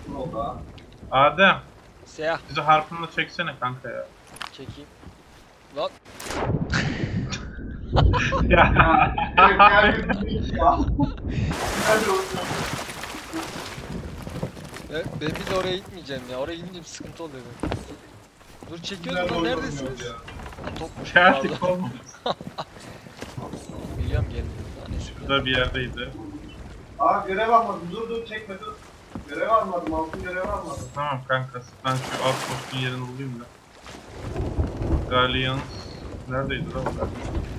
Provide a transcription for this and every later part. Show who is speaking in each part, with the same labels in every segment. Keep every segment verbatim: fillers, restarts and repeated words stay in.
Speaker 1: Adem.
Speaker 2: Siyah.
Speaker 1: Bizi harpunla çeksene kanka ya.
Speaker 2: Çekeyim. Lan.
Speaker 1: Ya.
Speaker 2: Ben, ben bir de oraya gitmeyeceğim ya. Oraya gidince bir sıkıntı oluyor benim. Dur çekiyoruz lan, neredesiniz? Ha, topmuş.
Speaker 1: Geldik olmaz.
Speaker 2: Biliyorum geldim.
Speaker 1: Şurada bir yerdeydi.
Speaker 3: Aa görev almadım. Dur dur çekme dur. Görev almadım. Altın görev almadım.
Speaker 1: Tamam kanka. Ben şu alt postun yerini bulayım da. Guardians neredeydi lan o?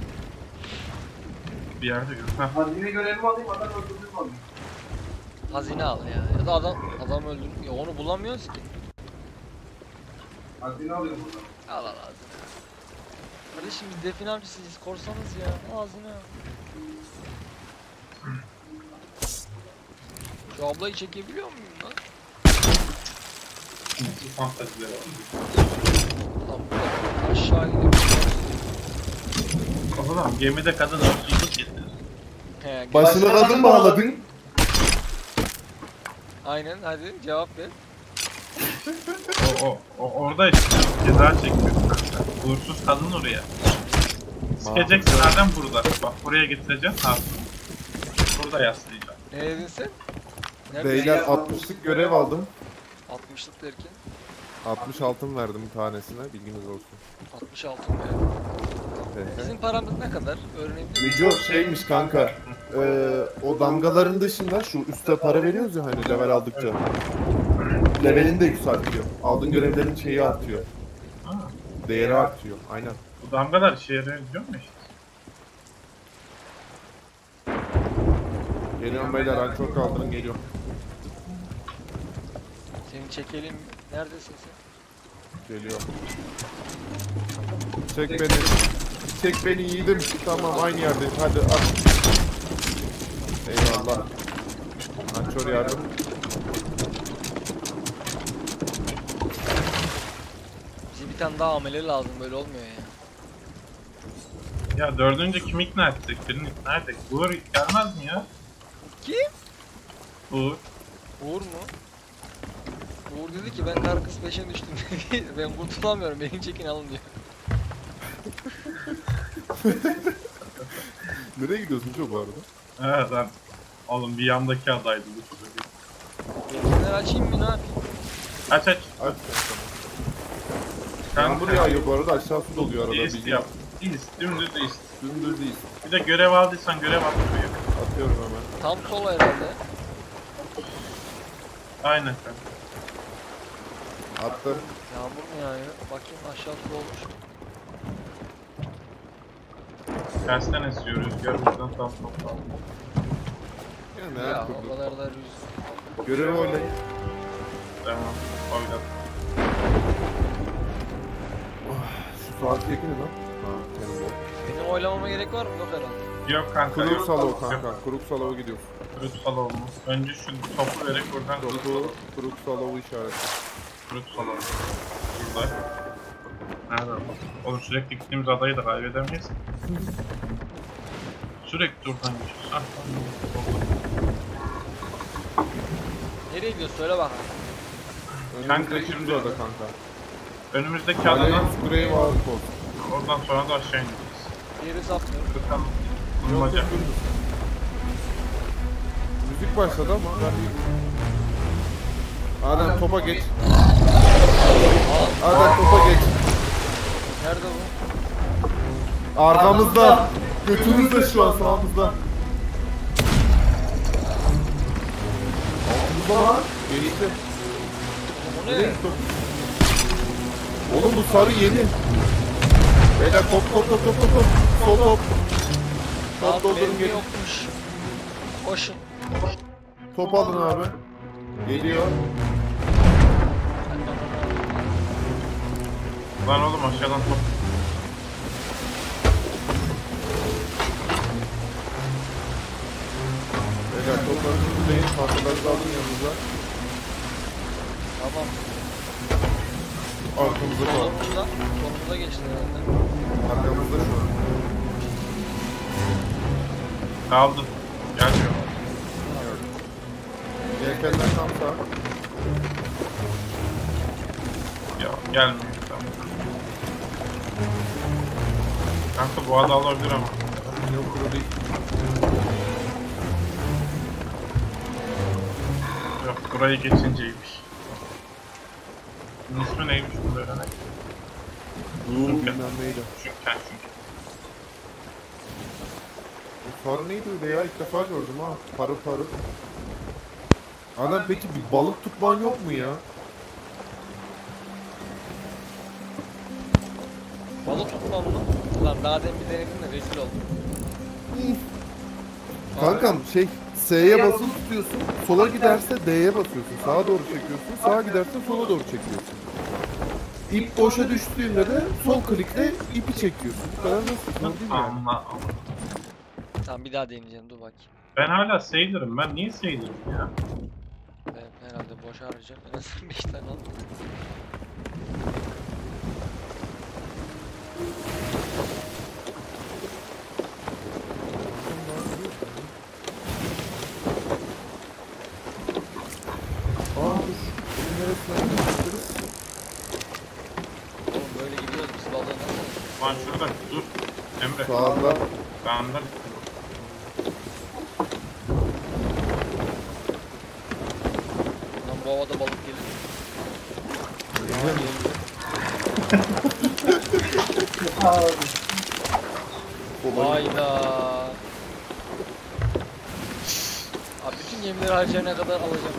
Speaker 1: Bir yerde gör. Heh.
Speaker 3: Hazine görevimi alayım, adam öldürdüğümü alayım.
Speaker 2: Hazine al ya. Ya da adam adam öldür. Ya onu bulamıyoruz ki.
Speaker 3: Hazine alıyorum buradan.
Speaker 2: Al al hazine. Kardeşim biz defin avcısıyız. Korsanız ya. Al hazine al. Şu ablayı çekebiliyor muyum lan?
Speaker 1: Bu fantaziler var.
Speaker 2: Tamam. Aşağı gidelim.
Speaker 1: Oğlum gemide kadın hırsızlık getirir.
Speaker 2: He,
Speaker 4: Başına kadın bağladın.
Speaker 2: aynen hadi cevap ver.
Speaker 1: O, o, o orada işte ceza çekiyor kanka. Uğursuz kadın oraya. Sikeceksin nereden burada? Bak buraya getireceğim harpunu. Burada yaslayacağım.
Speaker 2: Ne dedin sen? Nerede?
Speaker 4: Beyler altmışlık görev aldım.
Speaker 2: altmışlık derken
Speaker 4: altmış altın verdim bir tanesine, bilginiz olsun.
Speaker 2: altmış altı mı? Bizim paramız ne kadar? Öğrenebilir miyim?
Speaker 4: Video şeymiş kanka. Ee, o damgaların dışında şu üstte para veriyoruz ya hani level aldıkça. Levelini de yükseltiyor. Aldığın görevlerin şeyi artıyor.
Speaker 1: Ha,
Speaker 4: Değeri artıyor. Aynen.
Speaker 1: bu damgalar işe yarıyor biliyor musun işte?
Speaker 4: Geliyorum beyler, ben çok kaldırın, geliyorum.
Speaker 2: Seni çekelim. Neredesin sen?
Speaker 4: Geliyorum. Çek beni. Çek beni yiğidim. Tamam, aynı yerdeyim. Hadi at. Eyvallah. Ançor yardım.
Speaker 2: Bize bir tane daha amele lazım, böyle olmuyor ya.
Speaker 1: Ya dördüncü kim ikna edecek? Birini ikna edecek. Uğur gelmez mi ya?
Speaker 2: Kim?
Speaker 1: Uğur.
Speaker 2: Uğur mu? Uğur dedi ki ben kar kız peşine düştüm. Ben kurtulamıyorum, beni çekin alın diyor.
Speaker 4: Nereye gidiyorsun çok bu arada?
Speaker 1: Evet ben. Oğlum bir yandaki adaydı bu çocuk.
Speaker 2: Benzinler açayım mı, ne yapayım?
Speaker 1: Aç aç.
Speaker 4: Aç sen. Yağmur yağıyor bu arada, aşağı su doluyor arada.
Speaker 1: İst
Speaker 4: bildiğin.
Speaker 1: yap. İst. Dümdüz ist.
Speaker 4: Dümdüz değil.
Speaker 1: Bir de görev aldıysan görev attırıyor.
Speaker 4: Atıyorum hemen.
Speaker 2: Tam sol herhalde.
Speaker 1: Aynen kanka.
Speaker 4: Attım.
Speaker 2: Yağmur mu yağıyor? Bakayım aşağı su olmuş.
Speaker 1: Tersten esiyor rüzgar buradan tam toplam.
Speaker 4: Yani
Speaker 2: Ya
Speaker 4: her
Speaker 2: o
Speaker 4: türlü.
Speaker 2: kadar da rüz.
Speaker 4: Görevi oynayın.
Speaker 1: Tamam. Oynadım.
Speaker 4: Şu saat çekin lan. Ha, telefon.
Speaker 2: Benim oylamama gerek var mı? Yok herhalde.
Speaker 1: Yok kanka.
Speaker 4: Kuruk
Speaker 1: yok.
Speaker 4: salo
Speaker 1: Yok.
Speaker 4: kanka. Kuruk salo gidiyoruz.
Speaker 1: Kuruk salonu. Önce şu topu vererek oradan kuruk
Speaker 4: Topu,
Speaker 1: salonu.
Speaker 4: kuruk salo işareti.
Speaker 1: Kuruk salonu. Burada. Nerede? Oğlum sürekli gittiğimiz adayı da kaybedemeyiz. Sürekli buradan geçiyoruz. Ah, tamam.
Speaker 2: Nereye gidiyorsun? Söyle bak.
Speaker 1: Kanka
Speaker 4: Önümüzdeki
Speaker 1: şimdi-
Speaker 4: şimdi orada kanka.
Speaker 1: Önümüzdeki adadan
Speaker 4: Alliance Grave Outpost.
Speaker 1: oradan sonra da aşağı ineceğiz.
Speaker 2: Geri sapmıyorum.
Speaker 1: Bakalım.
Speaker 4: Yok,
Speaker 1: Bulmaca.
Speaker 4: yok, dümdüz. Müzik başladı ama ben bir... Adem topa geç. Adem topa geç.
Speaker 2: Nerede bu?
Speaker 4: Arkamızda. Götümüzde şu an, sağımızda. Altımızda lan. Geçti.
Speaker 2: Bu ne?
Speaker 4: Nereye top? Oğlum bu sarı yeni. Beyler top top top top top top. Sol top. Top
Speaker 2: Abi
Speaker 4: doldurun
Speaker 2: benim
Speaker 4: gelin.
Speaker 2: yokmuş. Koşun.
Speaker 4: Top alın abi. Geliyor.
Speaker 1: Lan oğlum aşağıdan top.
Speaker 4: Beyler toplarınızı değil, tahtalarınızı alın yanınıza.
Speaker 2: Tamam.
Speaker 4: Arkamızda şu an.
Speaker 2: Solumuzda. Solumuza geçti herhalde.
Speaker 4: Arkamızda şu an.
Speaker 1: Kaldım. Gelmiyor.
Speaker 4: Yelkenler tam sağ.
Speaker 1: Ya gelmiyor. Tamam. Kanka bu ada alabilir ama.
Speaker 4: Yok burada değil.
Speaker 1: Yok burayı geçinceymiş. Bunun ismi neymiş bu böyle ne?
Speaker 4: Dur bilmem neydi.
Speaker 1: Şünken çünkü.
Speaker 4: Bu far neydi öyle ya? İlk defa gördüm ha. Parıl parıl. Adam peki bir balık tutman yok mu ya?
Speaker 2: Balık tutmam mı? Lan daha demin bir denedim de rezil oldum.
Speaker 4: Kankam şey S'ye basılı tutuyorsun. Sola giderse D'ye basıyorsun. Sağa doğru çekiyorsun. Sağa giderse sola doğru çekiyorsun. İp boşa düştüğünde de sol klikle ipi çekiyorsun. Bu kadar basit. Zor değil yani.
Speaker 1: Allah.
Speaker 2: Tamam bir daha deneyeceğim dur bakayım.
Speaker 1: Ben hala Sailor'ım. Ben niye Sailor'ım ya?
Speaker 2: Ben herhalde boş harcayacağım. En azından beş tane aldım.
Speaker 4: Aa dur. Bunun neresinden geçeriz?
Speaker 2: Oğlum böyle gidiyoruz biz balona.
Speaker 1: Lan şurada dur. Emre.
Speaker 4: Sağda.
Speaker 1: Ben de
Speaker 2: Lan bu havada balık gelir. Hayda. Abi bütün yemleri harcayana kadar alacağım.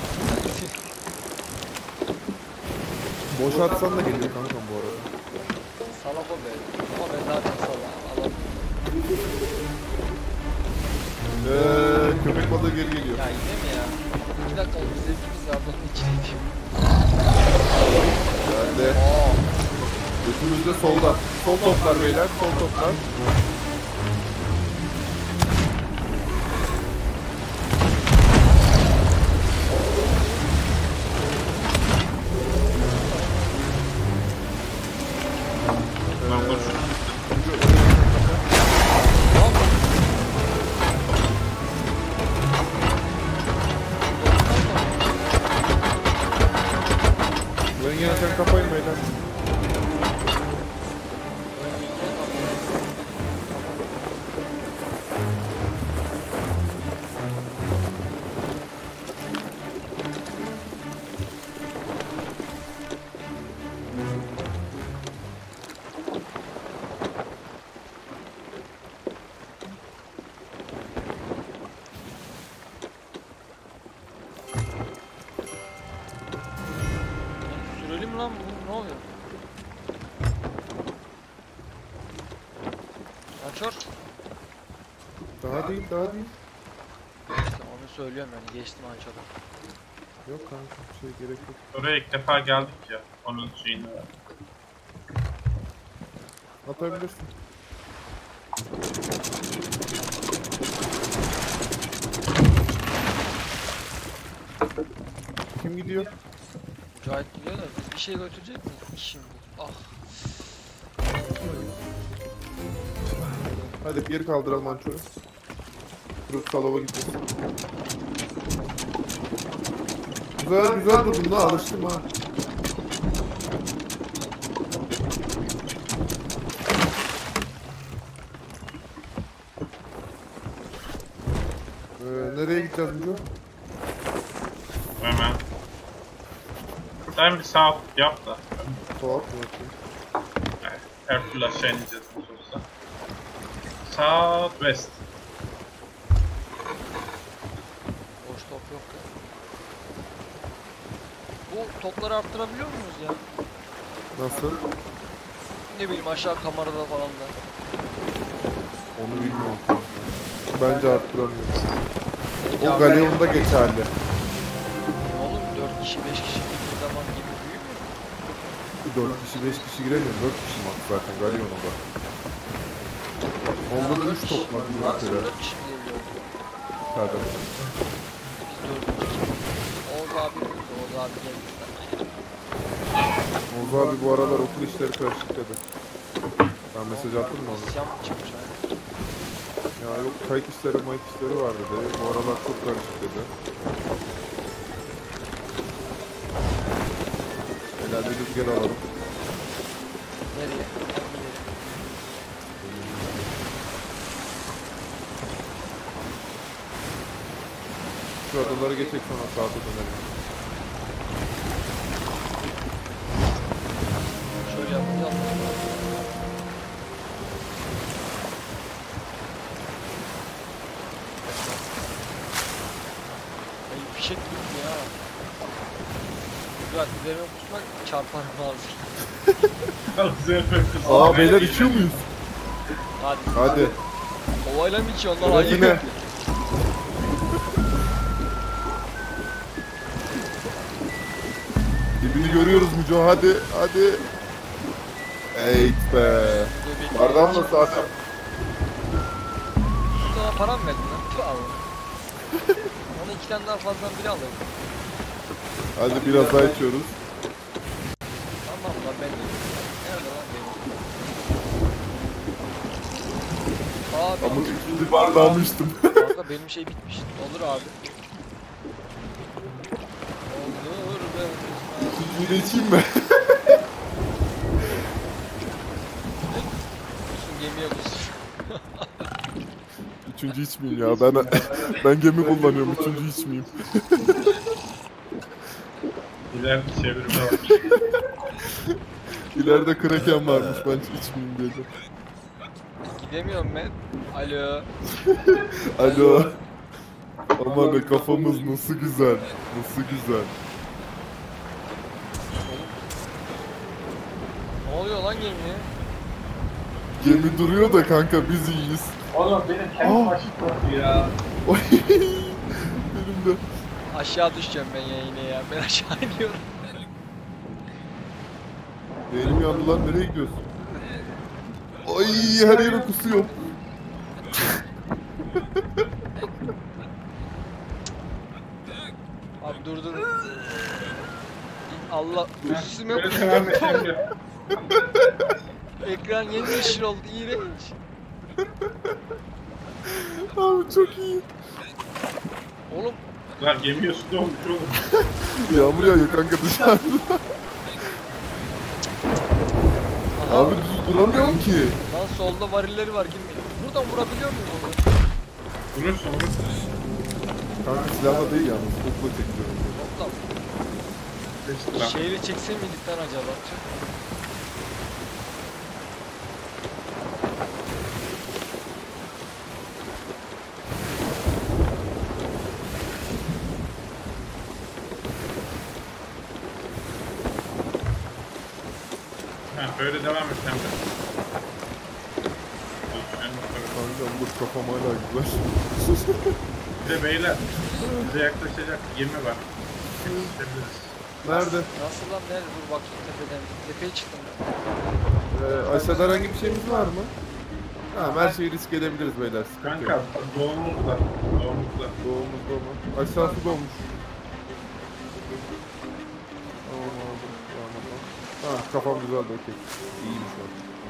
Speaker 4: Boş atsan da geliyor kankam bu arada.
Speaker 2: Salak o be. Ama ben daha çok salak. Alalım.
Speaker 4: Eee köpek balığı geri geliyor.
Speaker 2: Ya yine mi ya? İki dakika oldu zevkimiz vardı onun içindeyim.
Speaker 4: Geldi.
Speaker 2: Aa.
Speaker 4: Götümüzde solda. Sol toplar beyler. Sol toplar.
Speaker 1: lan dur şunu.
Speaker 4: Ben yine sen kapayın beyler.
Speaker 2: Sürelim lan bu ne oluyor? Açor.
Speaker 4: Daha değil daha değil.
Speaker 2: İşte onu söylüyorum yani geçtim Açor'a.
Speaker 4: Yok kanka şey gerek yok.
Speaker 1: Oraya ilk defa geldik ya. Onun şeyini ver.
Speaker 4: Atabilirsin. Kim gidiyor?
Speaker 2: Mücahit gidiyor da biz bir şey götürecek miyiz? Şimdi. Ah.
Speaker 4: Hadi geri kaldıralım Manço'yu. Durup salova gideceğiz. Güzel güzel durdum da alıştım ha. Ee, nereye gideceğiz Müco?
Speaker 1: Hemen. Sen bir saat yap da.
Speaker 4: Tuhaf mı yapayım?
Speaker 1: Yani her türlü aşağı ineceğiz nasıl olsa. South west.
Speaker 2: Boş top yok ya. Bu topları arttırabiliyor muyuz ya?
Speaker 4: Nasıl?
Speaker 2: Ne bileyim aşağı kamerada falan da.
Speaker 4: Onu bilmiyorum. Bence arttıramıyorum.
Speaker 2: Ya
Speaker 4: O Galeon'da geçerli.
Speaker 2: oğlum dört kişi beş kişi bir zaman gibi büyümüyor.
Speaker 4: dört kişi beş kişi giremiyor. dört kişi max zaten Galeon'da. Onda da üç top var.
Speaker 2: Maksimum
Speaker 4: Mesela.
Speaker 2: dört kişi mi geliyor?
Speaker 4: Tabii.
Speaker 2: Biz dördüncü kişi. Oğuz abi burada. Oğuz abi gelmişler.
Speaker 4: Oğuz abi bu aralar okul işleri karışık dedi. Ben mesaj attım mı ona?
Speaker 2: İsyan mı çıkmış abi?
Speaker 4: Ya yok kayıt işleri mayıt işleri var dedi. Bu aralar çok karışık dedi. rüzgar alalım.
Speaker 2: Nereye?
Speaker 4: Şu adaları geçecek sonra sağa dönelim.
Speaker 2: Şöyle yapacağım. Ay fişek gitti ya. Güzel üzerime kusmak çarparım ağzı.
Speaker 1: Üzerime kız.
Speaker 4: Aa beyler içiyor muyuz?
Speaker 2: Hadi.
Speaker 4: Hadi.
Speaker 2: Ovayla mı içiyor onlar ayı?
Speaker 4: Refine. Dibini görüyoruz Müco, hadi hadi. Eyt be. Bardağım nasıl zaten?
Speaker 2: Sana param verdin lan. Tüh abi. Ona iki tane daha fazladan biri alayım.
Speaker 4: Hadi biraz daha içiyoruz.
Speaker 2: Tamam lan ben de. Nerede lan benim? Abi.
Speaker 4: Ama ikinci bardağımı içtim.
Speaker 2: Kanka benim şey bitmiş. Olur abi. Olur be.
Speaker 4: İkinciyi de içeyim mi?
Speaker 2: Kusun gemiye kusun.
Speaker 4: Üçüncü içmeyeyim ya, ben ben gemi kullanıyorum, üçüncü içmeyeyim.
Speaker 1: İleride çevirme var.
Speaker 4: İleride kraken varmış, ben içmeyeyim dedim.
Speaker 2: Gidemiyorum ben. Alo.
Speaker 4: Alo. Aman be, kafamız nasıl güzel, nasıl güzel.
Speaker 2: Ne oluyor lan gemiye?
Speaker 4: Gemi duruyor da kanka, biz iyiyiz.
Speaker 3: Oğlum benim kendi başım korktu ya.
Speaker 4: Oy, benim de.
Speaker 2: Aşağı düşeceğim ben ya yine ya. Ben aşağı iniyorum.
Speaker 4: Beynim yandı lan, nereye gidiyorsun? Ay, her yere kusuyor.
Speaker 2: Abi dur dur. Allah üstüme
Speaker 1: Böyle devam et Emre.
Speaker 2: ekran yemyeşil oldu iğrenç.
Speaker 4: Abi çok iyi.
Speaker 2: Oğlum
Speaker 1: Lan gemiye su dolmuş oğlum.
Speaker 4: Yağmur yağıyor kanka dışarıda.
Speaker 2: aha,
Speaker 4: Abi düz duramıyorum ki.
Speaker 2: lan solda varilleri var girmeyin. Buradan vurabiliyor muyum onu?
Speaker 1: Vurursun vurursun.
Speaker 4: Kanka silahla değil yalnız, okla çekiyorum.
Speaker 2: Nokta.
Speaker 1: Geçti lan.
Speaker 2: Şehri çekse miydik lan acaba?
Speaker 1: Ha, böyle devam et Emre.
Speaker 4: Kanka bu kafam hala güzel.
Speaker 1: Bir de beyler, bize yaklaşacak gemi var. Gidebiliriz.
Speaker 4: Nerede?
Speaker 2: Nasıl lan nerede? Dur bak şu tepeden. Tepeye çıktım ben.
Speaker 4: Ee, aşağıda herhangi bir şeyimiz var mı? Tamam, her şeyi risk edebiliriz beyler, sıkıntı
Speaker 1: Kanka,
Speaker 4: yok.
Speaker 1: doğumuzda. Doğumuzda.
Speaker 4: Doğumuzda mı? Aşağısı dolmuş. Tamam aldım. Tamam aldım. Ha, kafam güzeldi, okey. İyiymiş o.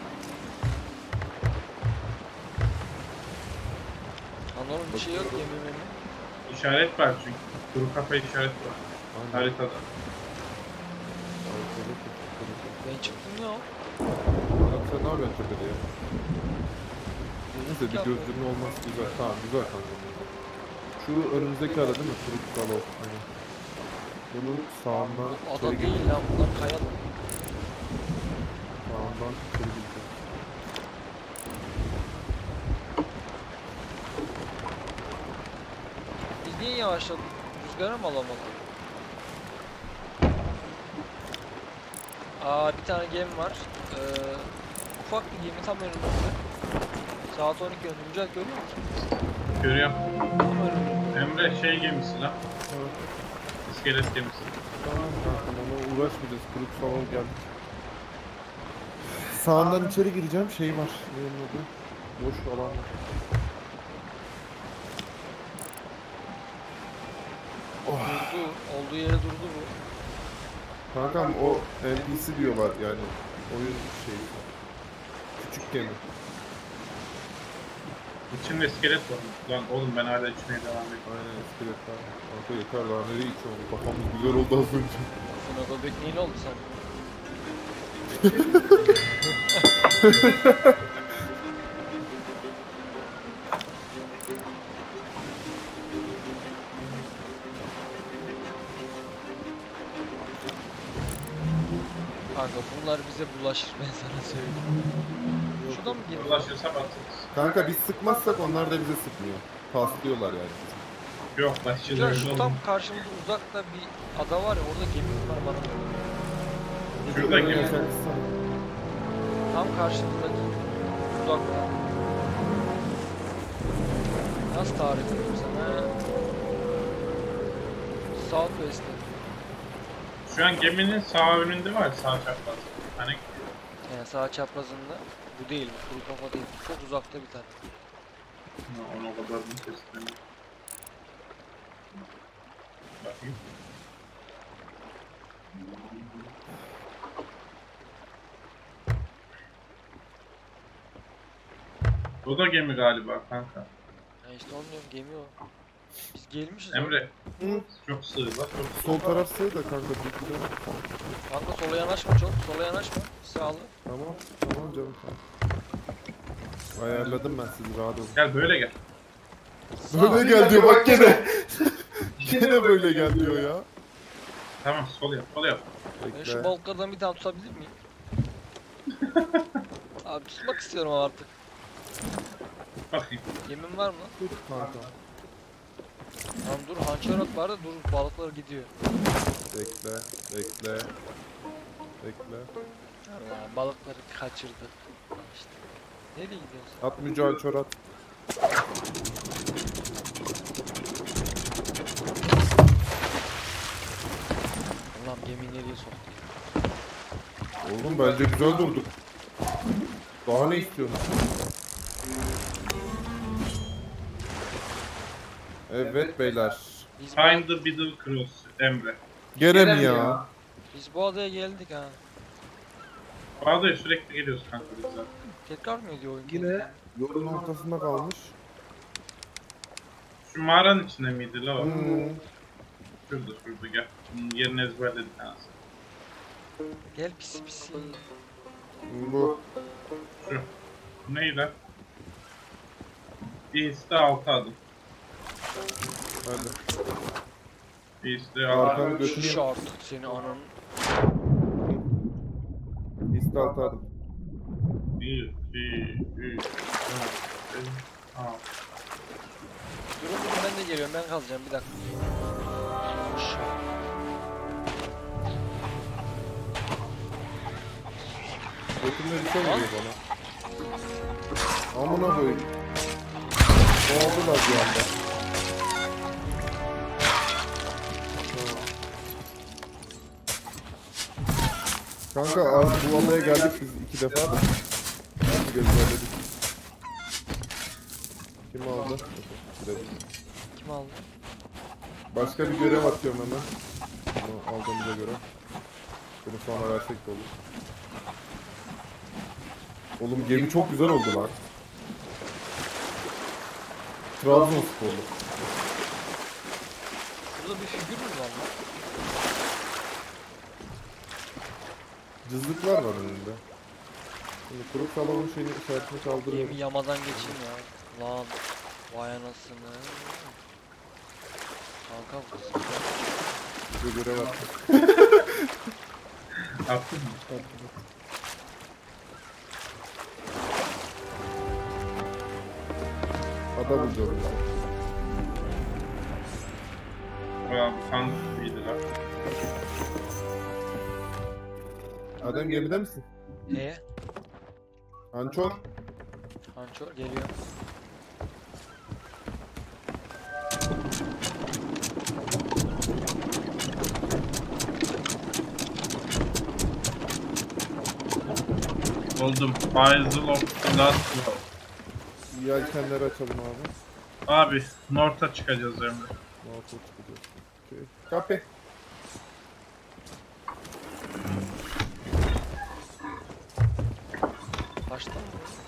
Speaker 2: Anladım bir şey yok yemin ederim.
Speaker 1: İşaret var çünkü. Kuru kafa işaret var.
Speaker 4: Aynen.
Speaker 1: Haritada.
Speaker 2: Ben çıktım ya.
Speaker 4: Ya sen ne yapıyorsun tepede ya? Neyse, bir gözlüğün olması güzel. Tamam, güzel kanka. Şu önümüzdeki ada değil mi? Turuk Salov. Hani. Bunun sağından
Speaker 2: Ada
Speaker 4: içeri
Speaker 2: değil
Speaker 4: gireceğiz.
Speaker 2: lan bunlar kayalı.
Speaker 4: Sağından içeri gireceğiz.
Speaker 2: Biz niye yavaşladık? Rüzgara mı alamadık? Aa bir tane gemi var. Ee, ufak bir gemi tam önümüzde. Saat on iki önümüzde görüyor musun?
Speaker 1: Görüyorum.
Speaker 2: Tam önümüzde.
Speaker 1: Emre şey gemisi lan.
Speaker 4: Evet.
Speaker 1: İskelet gemisi.
Speaker 4: Tamam kanka, ona uğraşmayacağız. Turuk Salov geldik. Sağından içeri gireceğim, şey var. Ne onun adı? Boş alan var.
Speaker 2: Durdu. Olduğu yere durdu bu.
Speaker 4: Kankam o N P C diyorlar yani. Oyun şeyi. Küçük gemi.
Speaker 1: İçinde iskelet var. Lan oğlum ben hala içmeye devam ediyorum.
Speaker 4: Aynen, iskeletler. Kanka yeter daha, nereye içiyorum? Kafamız güzel oldu az önce.
Speaker 2: Buna göbek neyin oldu sen? Kanka bunlar bize bulaşır ben sana söyleyeyim. Şuradan mı geliyor?
Speaker 1: Ulaşırsa batırız.
Speaker 4: Kanka biz sıkmazsak onlar da bize sıkmıyor. Paslıyorlar yani.
Speaker 1: Yok başçı
Speaker 2: Ya
Speaker 1: öyle
Speaker 2: şu
Speaker 1: olmaz.
Speaker 2: tam karşımızda uzakta bir ada var ya orada gemi var bana böyle.
Speaker 1: Şurada gemi.
Speaker 4: Yaşarsın.
Speaker 2: Tam karşımızdaki uzakta. Nasıl tarif edeyim sana? Southwest'te.
Speaker 1: Şu an geminin sağ önünde var sağ çapraz. Hani
Speaker 2: Yani sağ çaprazında. Bu değil, bu kuru kafa değil. Çok uzakta bir tane.
Speaker 1: ona o kadar mı kestim? Bakayım. Bu da gemi galiba kanka.
Speaker 2: Ya işte onu diyorum gemi o. Biz gelmişiz.
Speaker 1: Emre.
Speaker 4: Hı.
Speaker 1: Çok sığ var. Çok sığ.
Speaker 4: Sol taraf sığ da kanka. bir kilo.
Speaker 2: Kanka sola yanaşma çok, sola yanaşma. Sağlı.
Speaker 4: Tamam. Tamam canım. Tamam. Ayarladım ben sizi rahat olun.
Speaker 1: Gel böyle gel.
Speaker 4: Böyle gel diyor bak gene. Gene böyle gel diyor ya.
Speaker 1: Tamam sol yap sol yap.
Speaker 2: Ben şu
Speaker 4: Bekle.
Speaker 2: balıklardan bir tane tutabilir miyim? Abi tutmak istiyorum ama artık.
Speaker 1: Bakayım.
Speaker 2: Yemin var mı?
Speaker 4: Dur kanka.
Speaker 2: Lan dur hançerot var da dur balıklar gidiyor.
Speaker 4: Bekle. Bekle. Bekle.
Speaker 2: Allah balıkları kaçırdık. İşte. Nereye gidiyorsun?
Speaker 4: At mücadele çorat.
Speaker 2: Allah'ım gemiyi nereye soktu?
Speaker 4: Oğlum bence güzel durduk. Daha ne istiyorsun? Evet beyler.
Speaker 2: Biz bu,
Speaker 1: Find the middle cross Emre.
Speaker 4: Gene mi
Speaker 3: Gene
Speaker 4: ya?
Speaker 2: biz bu adaya geldik ha.
Speaker 1: Bağdaya sürekli geliyoruz kanka biz zaten.
Speaker 2: Tekrar mı ediyor oyun?
Speaker 4: Yine yolun ortasında kalmış.
Speaker 1: Şu mağaranın içinde miydi la o?
Speaker 4: Hmm.
Speaker 1: Şurada şurada gel. Bunun yerini ezberledik anasını.
Speaker 2: Gel pisi pisi.
Speaker 4: Bu.
Speaker 1: Şu. Bu neydi lan? East'te altı adım.
Speaker 4: Hadi.
Speaker 1: East'te altı
Speaker 4: Arkanı
Speaker 1: adım.
Speaker 4: götünü
Speaker 2: Şiş artık seni ananın.
Speaker 4: İstaltı adım.
Speaker 1: Bir, iki, üç, dört, beş, altı.
Speaker 2: Durun durun ben de geliyorum ben kalacağım bir dakika. Hoş.
Speaker 4: Götümle bir şey geliyor bana. Amına koyayım. Boğuldular bir anda. Kanka abi bu alaya geldik biz iki defa da. Hadi gözlerledik. Kim aldı? Direkt.
Speaker 2: Kim aldı?
Speaker 4: Başka bir görev atıyorum hemen. Bunu aldığımıza göre. Bunu sonra versek de olur. Oğlum gemi çok güzel oldu lan. Trabzonsporlu.
Speaker 2: Burada bir figür mü var lan?
Speaker 4: Cızlıklar var önünde. Şimdi kurup salonun şeyini işaretini kaldırıyorum.
Speaker 2: Gemi yamadan geçeyim ya. Lan. Vay anasını. Kanka bu kız.
Speaker 4: Bir görev attım.
Speaker 1: Attın mı?
Speaker 4: Ada bulacağım.
Speaker 1: Aa, bu sandık iyiydi lan.
Speaker 4: Adem gemide misin?
Speaker 2: E?
Speaker 4: Hançor.
Speaker 2: Hançor geliyor.
Speaker 1: Buldum. Isle of the Last World.
Speaker 4: Yelkenleri açalım abi.
Speaker 1: Abi, North'a çıkacağız Emre.
Speaker 4: North'a çıkacağız. Okay. Kapı.
Speaker 2: Kaçtı mı?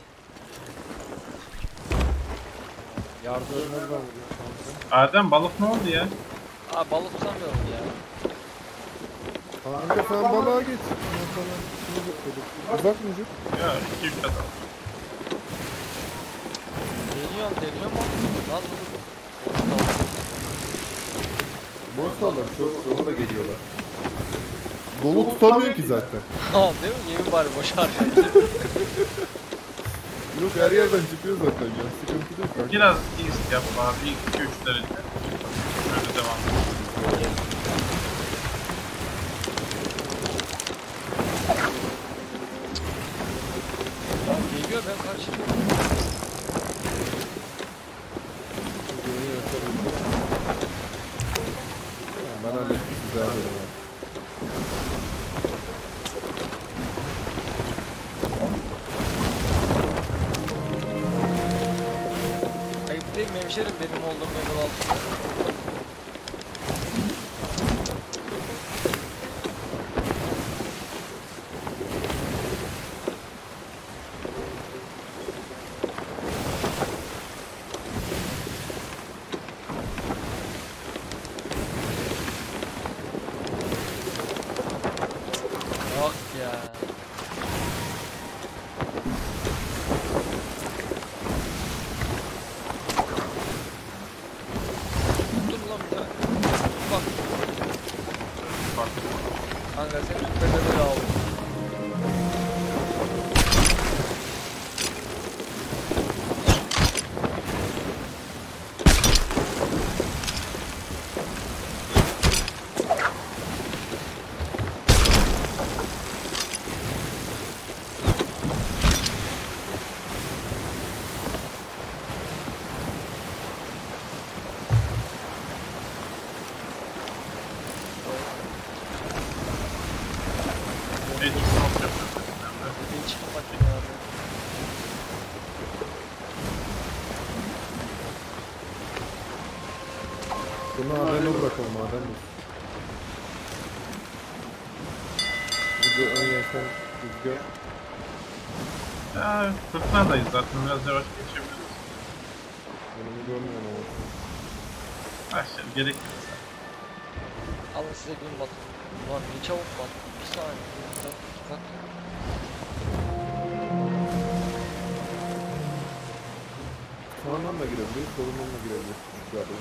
Speaker 2: Yardım.
Speaker 4: Nereden vuruyor kanka?
Speaker 1: Adem balık ne oldu ya?
Speaker 2: Aa balık tutamıyorum ya.
Speaker 4: Kanka sen balığa geç. Ben sana şunu bekledim. Uzak mı ucuk?
Speaker 1: Ya iki üç adam.
Speaker 2: Deniyorum deniyorum ama lan dur.
Speaker 4: Boş sallar çok onu da geliyorlar. Dolu tutamıyor ki zaten.
Speaker 2: Ha değil mi? Yemin bari boş harcayın.
Speaker 4: Yok her yerden çıkıyor zaten ya. Sıkıntı değil kanka.
Speaker 1: Biraz east yap abi. iki üç derece. Şöyle devam et.
Speaker 2: Lan geliyor ben karşılayayım.
Speaker 4: Ben hallettim güzel dedim ya.
Speaker 2: Ayıp değil mi hemşerim benim olduğum level altında? Yok ya. Dur lan bir tane. Bak.
Speaker 1: Bak.
Speaker 2: Kanka sen süperleri böyle al.
Speaker 1: Hiç not yapıyorum.
Speaker 2: Hiç kapatın ya.
Speaker 4: Bunu ademe bırakalım adem mi? Burada ön yersen rüzgar.
Speaker 1: Ya fırtınadayız zaten. Biraz yavaş geçebiliriz.
Speaker 4: Önümü görmüyorum ama.
Speaker 1: Başlayalım. Gerekirse.
Speaker 2: Alın size gün batın. Ulan ne çabuk battı. Bir saniye. Bir dakika, iki dakika.
Speaker 4: Sağından da girebilir, solundan da girebilir. Rüzgarda.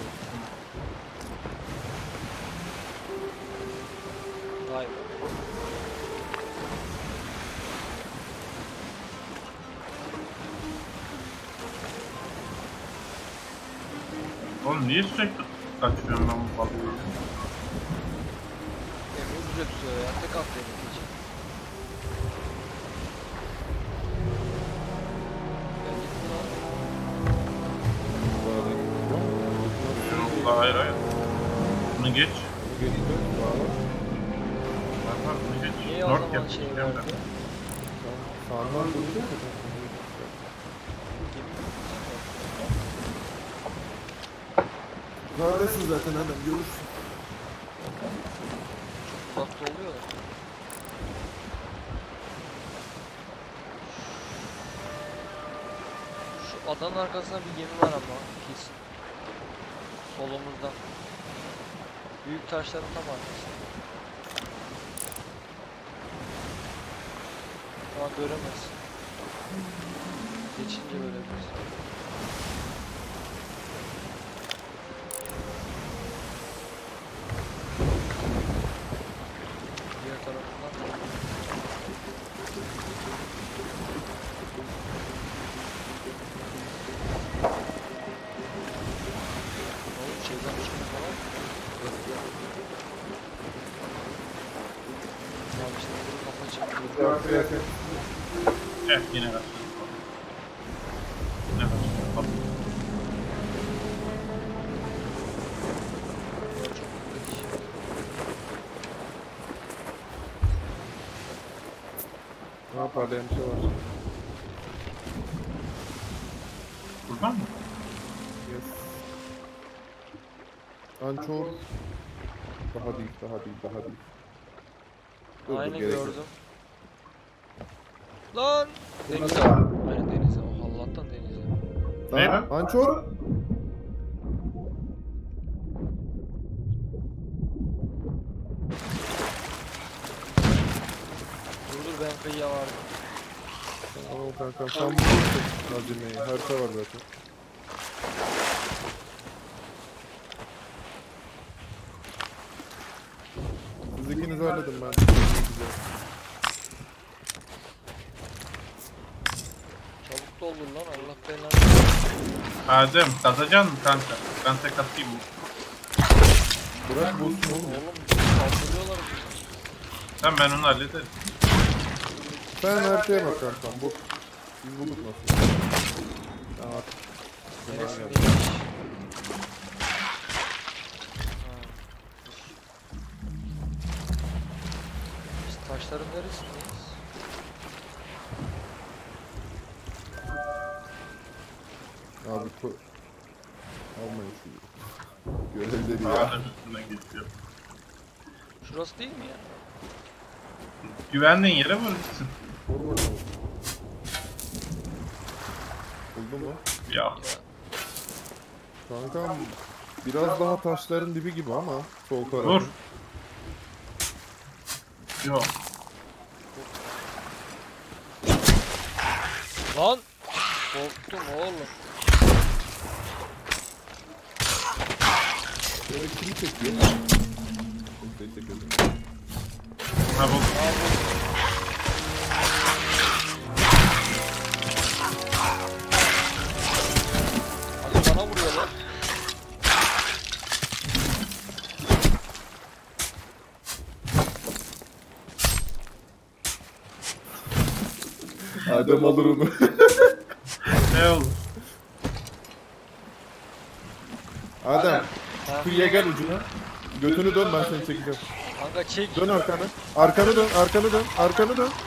Speaker 2: Vay be.
Speaker 1: Oğlum niye sürekli kaçıyorum ben bu balığı?
Speaker 2: Emre güzel tutuyor ya. Tek atlayın için. Ben gittim lan.
Speaker 4: Bağda gidiyor.
Speaker 1: Yolda hayır hayır. Bunu geç.
Speaker 4: Geçti. Bağla.
Speaker 1: Bak bak bunu geç.
Speaker 2: Niye o
Speaker 1: North
Speaker 2: zaman
Speaker 1: yap.
Speaker 2: şey
Speaker 1: Gel
Speaker 2: verdi?
Speaker 1: de.
Speaker 4: Sağından duracak mı? Neredesin zaten adam görürsün.
Speaker 2: Uzakta oluyor da. Şu adanın arkasında bir gemi var ama kesin. Solumuzda. Büyük taşların tam arkasında. Ama göremezsin. Geçince görebilirsin. Diğer tarafından da. Oğlum şeyden çıkıyor falan. Ya işte bu kafa çıkıyor.
Speaker 1: Evet yine başladık. Yine başladık. Bak.
Speaker 2: Çok kötü şey.
Speaker 4: Ha parlayan bir şey var.
Speaker 1: Buradan mı?
Speaker 4: Yes. Ançor. Daha değil, daha değil, daha değil. Dur, dur,
Speaker 2: Aynen
Speaker 4: gerek yok.
Speaker 2: gördüm. Lan! Denize.
Speaker 3: Nasıl?
Speaker 2: Aynen denize. Oh, Allah'tan denize.
Speaker 1: Ne?
Speaker 4: Ha, Ançor.
Speaker 2: Benfe'ye vardı.
Speaker 4: Tamam kankam sen bulursun hazineyi. Harita var zaten. Siz ikiniz halledin ben.
Speaker 2: Çabuk doldur lan Allah belanı.
Speaker 1: Adem katacaksın mı kanka? Ben tek atayım mı?
Speaker 4: Bırak bulsun oğlum.
Speaker 2: Oğlum saldırıyorlar bizi.
Speaker 1: Tamam ben onu hallederim.
Speaker 4: Sen haritaya bak kankam. Bu. Biz bulduk nasıl? Tamam.
Speaker 2: Neresindeymiş? Ha. Biz taşların neresindeyiz?
Speaker 4: Abi ko... Almayın şu görevleri ya.
Speaker 1: Adem üstünden geçiyor.
Speaker 2: Şurası değil mi ya?
Speaker 1: Güvendiğin yere vuracaksın.
Speaker 4: Vurma oğlum. Buldun mu?
Speaker 1: Ya.
Speaker 2: Ya
Speaker 4: Kankam biraz daha taşların dibi gibi ama sol taraf.
Speaker 1: Vur. Yok.
Speaker 2: lan! Korktum oğlum.
Speaker 4: Böyle kimi çekiyor? Kimseyi çekiyor.
Speaker 1: Ha bu.
Speaker 2: Hadi bana vuruyorlar.
Speaker 4: Adem alır onu.
Speaker 1: Ne oldu?
Speaker 4: Adem,
Speaker 2: Ha.
Speaker 4: kıyıya gel ucuna. Götünü dön ben seni çekeceğim.
Speaker 2: Kanka çek.
Speaker 4: Dön arkanı. Arkanı dön, arkanı dön, arkanı dön.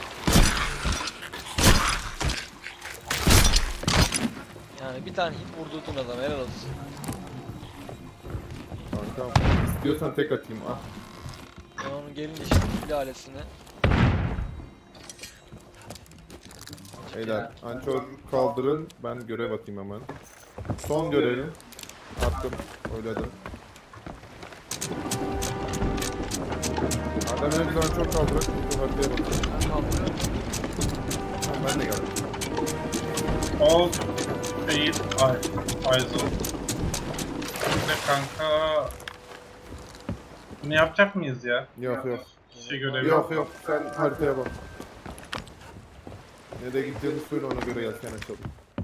Speaker 2: Yani bir tane hit vurdurdun adam helal olsun.
Speaker 4: Kankam, istiyorsan tek atayım. Ah.
Speaker 2: Ben onun gelince şimdi fil ailesine.
Speaker 4: Beyler, ançor kaldırın. Ben görev atayım hemen. Son görevim. Attım. Oyladım. Adem en güzel ançor kaldırak. Şu haritaya bakayım.
Speaker 2: Ben kaldırıyorum.
Speaker 4: Tamam, ben de geldim.
Speaker 1: All Fade Faisal. Şimdi kanka... Bunu yapacak mıyız ya?
Speaker 4: Yok yok.
Speaker 1: Şey görevi
Speaker 4: Yok yok, sen haritaya bak. Ne de gideceğini söyle ona göre yaz sen açalım.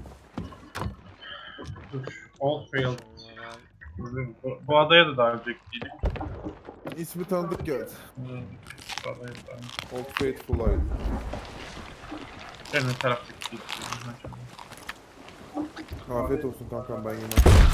Speaker 1: Dur. All Failed. Bu, bu adaya da daha önce gittik.
Speaker 4: İsmi tanıdık geldi.
Speaker 1: Hmm, bu adaya da.
Speaker 4: Old Faithful Isle.
Speaker 1: Ben ne taraftaki gittik.
Speaker 4: Afiyet olsun kankam ben yemem.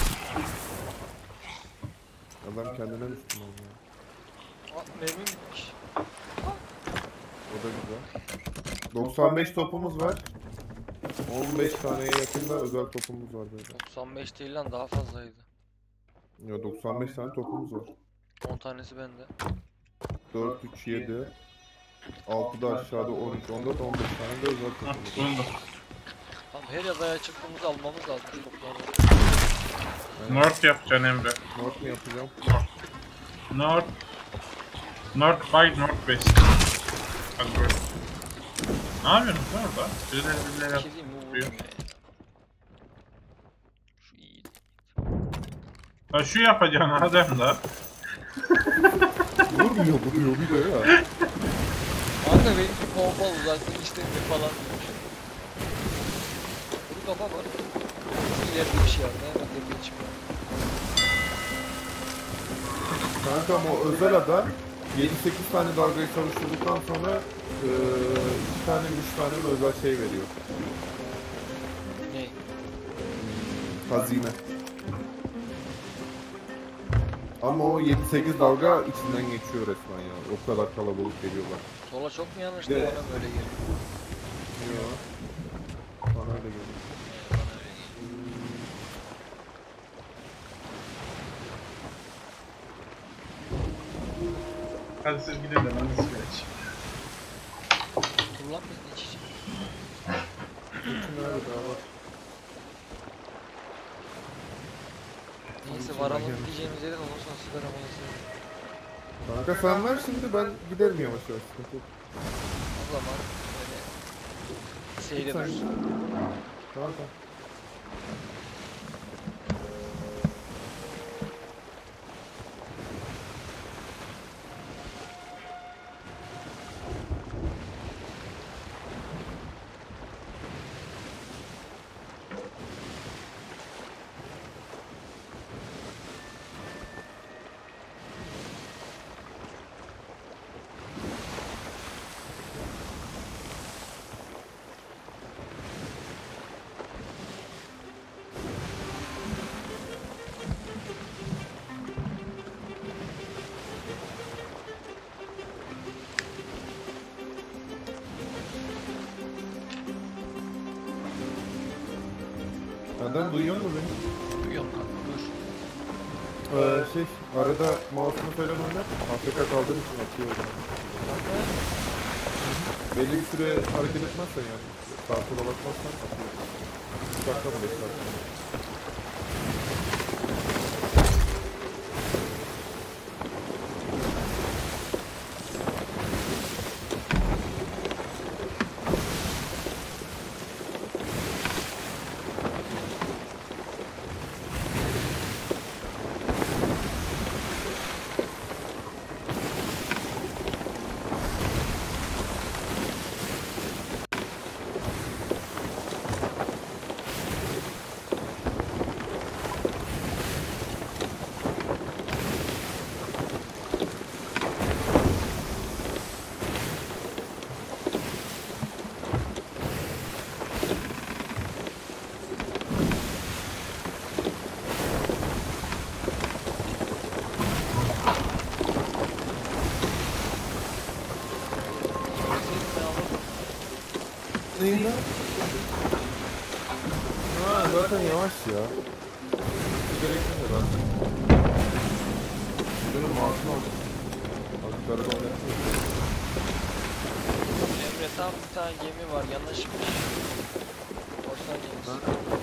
Speaker 4: Adam kendine Müslüman ya.
Speaker 2: Aa, mermim bitmiş.
Speaker 4: O da güzel. doksan beş topumuz var. on beş taneye yakın da özel topumuz var böyle.
Speaker 2: doksan beş değil lan daha fazlaydı.
Speaker 4: Ya doksan beş tane topumuz var.
Speaker 2: on tanesi bende.
Speaker 4: dört, üç, yedi. altı da aşağıda on üç, on dört, on beş tane de özel
Speaker 1: Hah,
Speaker 4: topumuz var.
Speaker 1: bunu da.
Speaker 2: Tamam her adaya çıktığımızda almamız lazım şu topları.
Speaker 1: North yapacaksın Emre.
Speaker 4: North mu yapacağım?
Speaker 1: North. North by Northwest. Hadi böyle. Ne yapıyorsunuz lan orada? Birileri birileri
Speaker 2: Bir
Speaker 1: yap.
Speaker 2: şey diyeyim mi vurdum ya. Şu iyiydi.
Speaker 1: Ha şu yapacaksın Adem da.
Speaker 4: Vurmuyor vuruyor bir de ya.
Speaker 2: Kanka benimki pompa uzaklık istemiyor falan diyor. Kuru kafa var. İleride bir şey var. Nerede bir çıkıyor.
Speaker 4: Kankam o özel ada yedi sekiz tane dalgayı savuşturduktan sonra iki tane üç tane de özel şey veriyor.
Speaker 2: Ne?
Speaker 4: Hazine. Ama o yedi sekiz dalga içinden geçiyor resmen ya. O kadar kalabalık geliyorlar.
Speaker 2: Sola çok mu yanlıştı
Speaker 4: Evet.
Speaker 2: bana böyle geliyor.
Speaker 4: Yok. Bana öyle geliyor.
Speaker 2: Bana öyle geliyor.
Speaker 1: Hadi siz gidin de ben de sigara içeyim.
Speaker 2: Kullan biz iç içe.
Speaker 4: Bütün nerede daha var?
Speaker 2: Neyse
Speaker 4: Onun
Speaker 2: varalım
Speaker 4: içinden
Speaker 2: diyeceğimiz yerden ondan sonra sigara molası.
Speaker 4: Kanka sen ver şimdi ben giderim yavaş yavaş. Sıkıntı yok.
Speaker 2: O zaman Seyre
Speaker 4: Sen-
Speaker 2: dursun.
Speaker 4: Tamam tamam. Benden duyuyor musun beni?
Speaker 2: Duyuyorum kanka dur.
Speaker 4: Ee, şey, arada mouse'unu falan oynar. Afrika kaldığın için atıyor o zaman. Belli bir süre hareket etmezsen yani. Sağa sola bakmazsan atıyor. üç dakika mı beş dakika mı? Neyin lan? Ha, zaten yavaş ya. Gerekli de zaten. Benim mouse'unu aldım. Azıcık arada oynatıyor.
Speaker 2: Emre tam bir tane gemi var yanaşmış. Korsan gemisi.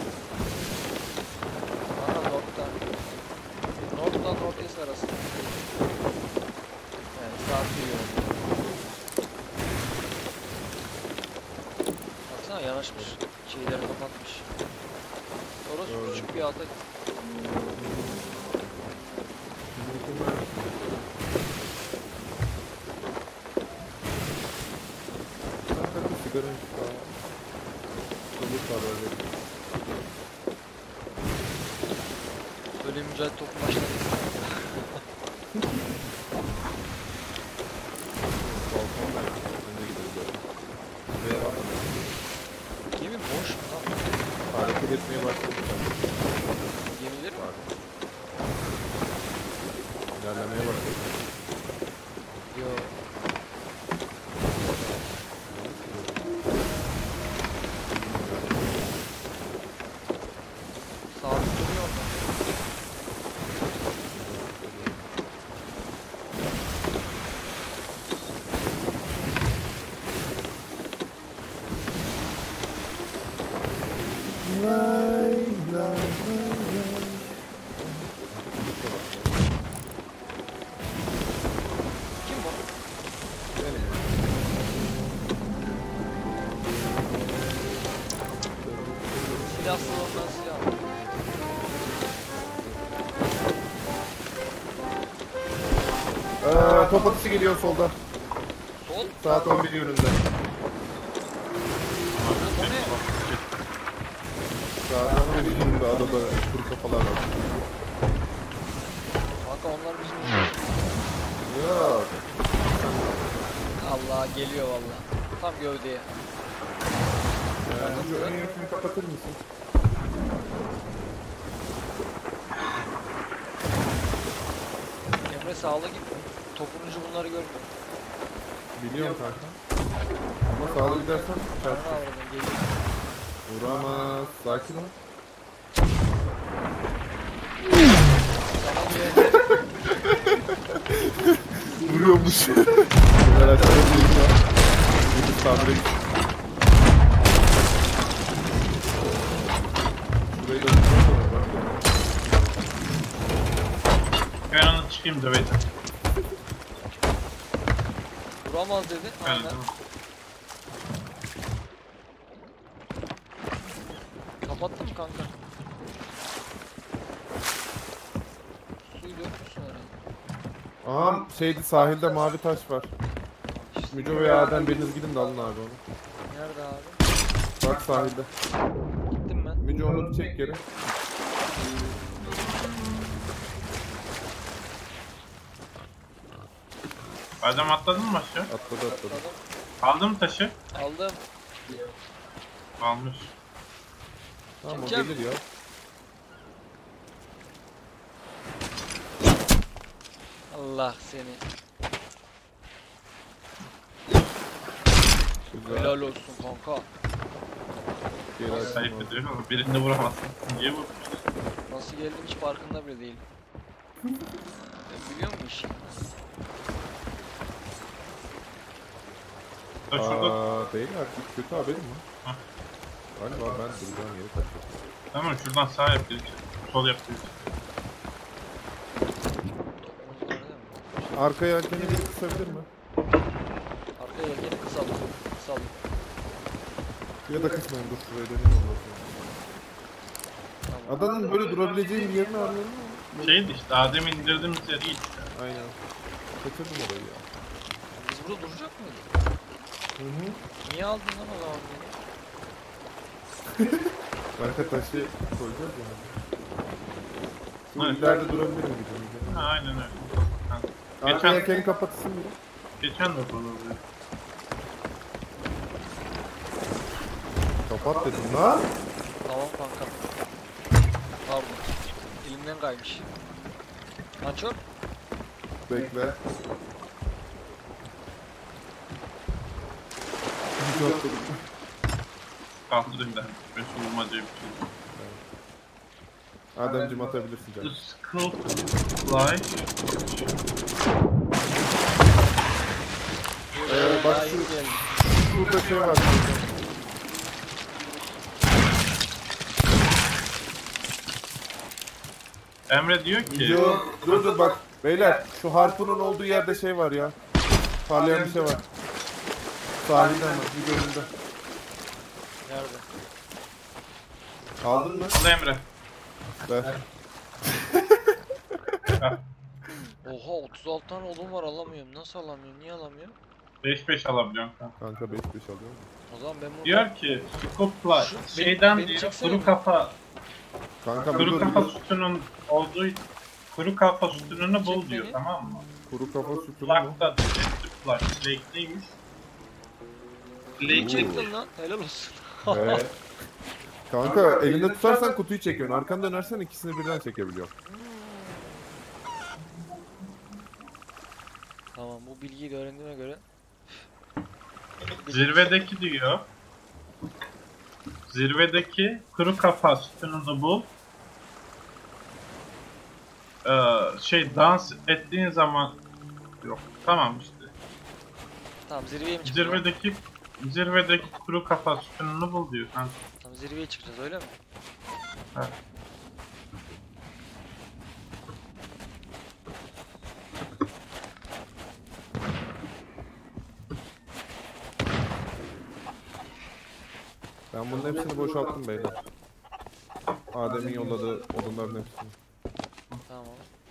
Speaker 2: Aha North'ta. North'la Northeast arası. Yani saat yiyor. Baksana yanaşmış. Şeyleri kapatmış. Orası
Speaker 4: Gördüm.
Speaker 2: küçük bir ada.
Speaker 4: Kanka bir sigara iç daha. Olur karar verir.
Speaker 2: Böyle mücadele topu başladı.
Speaker 4: Balkonda önüne gideriz zaten. Ve
Speaker 2: Gemi boş mu lan?
Speaker 4: hareket etmeye başladık.
Speaker 2: Gemileri mi?
Speaker 4: Var. İlerlemeye başladık.
Speaker 2: Yo. Sabit duruyor orada.
Speaker 4: Lay lay lay.
Speaker 2: Kim bu?
Speaker 4: Benim.
Speaker 2: Silahsız ondan silah.
Speaker 4: Ee, top atışı geliyor solda.
Speaker 2: Sol.
Speaker 4: Saat on bir yönünde.
Speaker 2: O ne?
Speaker 4: Saat on bir yönünde adada kuru kafalar var.
Speaker 2: Kanka onlar bizim.
Speaker 4: Yok.
Speaker 2: Allah geliyor valla. Tam gövdeye.
Speaker 4: Yani şu ön yönetimi kapatır mısın?
Speaker 2: Emre sağla git. Topun ucu bunları görmüyor.
Speaker 4: Biliyorum kanka. Ama sağlı gidersen
Speaker 2: Sana
Speaker 4: çarptı.
Speaker 2: avradın geliyor.
Speaker 4: Vuramaz. Sakin ol.
Speaker 2: Sana güvenli.
Speaker 4: Vuruyormuş. Bunlar aşağıda bir şey var. Bunu tamire git. Şurayı da vurmak sonra bak.
Speaker 1: Ben onu çıkayım döveceğim.
Speaker 2: Vuramaz dedi.
Speaker 1: Ben
Speaker 2: Aynen.
Speaker 1: de.
Speaker 2: Kapattın mı kanka? Suyu dökmüşsün herhalde.
Speaker 4: Aha şeydi, sahilde mavi taş var.
Speaker 2: İşte.
Speaker 4: Müco ve Adem biriniz gidin de alın abi onu.
Speaker 2: Nerede abi?
Speaker 4: Bak sahilde.
Speaker 2: Gittim ben.
Speaker 4: Müco onu bir çek geri.
Speaker 1: Adem atladın mı aşağı?
Speaker 4: Atladı atladı.
Speaker 2: Atladım.
Speaker 1: Aldın mı taşı?
Speaker 2: Aldım.
Speaker 1: Almış.
Speaker 4: Tamam o
Speaker 2: Çekeceğim.
Speaker 4: gelir ya.
Speaker 2: Allah seni.
Speaker 4: Güzel.
Speaker 2: Helal olsun kanka.
Speaker 4: Geri açtım
Speaker 1: Sayıp
Speaker 4: abi.
Speaker 1: ediyor ama birini vuramazsın. Niye vurmuş?
Speaker 2: Nasıl geldim hiç farkında bile değilim. Ben biliyor musun işi?
Speaker 1: Da şurada.
Speaker 4: Aa, beyler bir kötü haberim var.
Speaker 1: Hah.
Speaker 4: Galiba ben duracağım yeri kaçırdım.
Speaker 1: Tamam şuradan sağ yap bir sol yap bir.
Speaker 2: Topumuz var değil mi?
Speaker 4: Arkaya yelkeni bir kısabilir mi?
Speaker 2: Arkaya yelkeni kısalım. Kısalım.
Speaker 4: Ya da kısmayın, dur şuraya döneyim ondan sonra.
Speaker 2: Tamam.
Speaker 4: Adanın böyle durabileceği bir yerini arıyorum ama.
Speaker 1: Şeydi işte Adem'i indirdiğimiz yer iyi işte.
Speaker 4: Aynen. Kaçırdım orayı ya.
Speaker 2: Biz burada duracak mıyız?
Speaker 4: Hı hı.
Speaker 2: Niye aldın lan o zaman beni?
Speaker 4: Arka taşı koyacağız ya. Şu
Speaker 1: Evet.
Speaker 4: ileride durabilirim gibi.
Speaker 1: Ha aynen öyle. Ha.
Speaker 4: Arka
Speaker 1: Geçen,
Speaker 4: yelkeni kapatsın biri.
Speaker 1: geçen de böyle.
Speaker 4: Kapat dedim lan.
Speaker 2: Tamam kanka. Pardon. Elimden kaymış. Açıyor.
Speaker 4: Bekle. Çok atladım.
Speaker 1: Kaldırayım da. Ben şu vurmaca bir şey.
Speaker 4: Ademciğim atabilirsin
Speaker 1: The
Speaker 4: canım.
Speaker 1: skull fly.
Speaker 4: Ee, bak
Speaker 2: Daha
Speaker 4: şu-
Speaker 2: iyi geldi.
Speaker 4: Şurada şey var. şurada.
Speaker 1: Emre diyor ki
Speaker 4: Yo, dur dur bak. Beyler şu harpunun olduğu yerde şey var ya. Parlayan bir şey var. Sahilde ama bir önünde.
Speaker 2: Nerede?
Speaker 4: Aldın mı?
Speaker 1: al Emre.
Speaker 4: Ver.
Speaker 2: Oha otuz altı tane odun var alamıyorum. Nasıl alamıyorum? Niye alamıyorum?
Speaker 1: beş beş alabiliyorum kanka.
Speaker 4: Kanka beş beş alıyorum.
Speaker 2: O zaman ben bunu...
Speaker 1: Diyor ki skull fly.
Speaker 2: Şu-
Speaker 1: Şeyden
Speaker 2: beni- beni
Speaker 1: diyor
Speaker 2: çeksene
Speaker 1: kuru
Speaker 2: mi?
Speaker 1: kafa
Speaker 4: Kanka bir
Speaker 1: kuru
Speaker 4: dur,
Speaker 1: kafa
Speaker 4: bir dur.
Speaker 1: sütunun olduğu kuru kafa sütununu bul
Speaker 2: Çek
Speaker 1: diyor
Speaker 2: beni.
Speaker 1: tamam mı?
Speaker 4: Kuru kafa sütunu mu?
Speaker 1: Flag'da diyor. Flag. Blake'liymiş.
Speaker 2: Neyi
Speaker 1: Blake'in
Speaker 2: çektin lan? Helal olsun.
Speaker 4: He. Kanka elinde tutarsan kutuyu çekiyorsun. Arkanı dönersen ikisini birden çekebiliyor.
Speaker 2: Tamam bu bilgiyi de öğrendiğime göre.
Speaker 1: zirvedeki diyor. Zirvedeki kuru kafa sütununu bul. Ee, şey dans ettiğin zaman yok. Tamam işte.
Speaker 2: Tamam zirveye mi çıkacağız?
Speaker 1: Zirvedeki zirvedeki kuru kafa sütununu bul diyor kanka.
Speaker 2: Tamam zirveye çıkacağız öyle mi?
Speaker 1: Evet.
Speaker 4: Ben bunun hepsini boşalttım beyler. Adem'in yolladığı odunların hepsini.
Speaker 2: Tamam.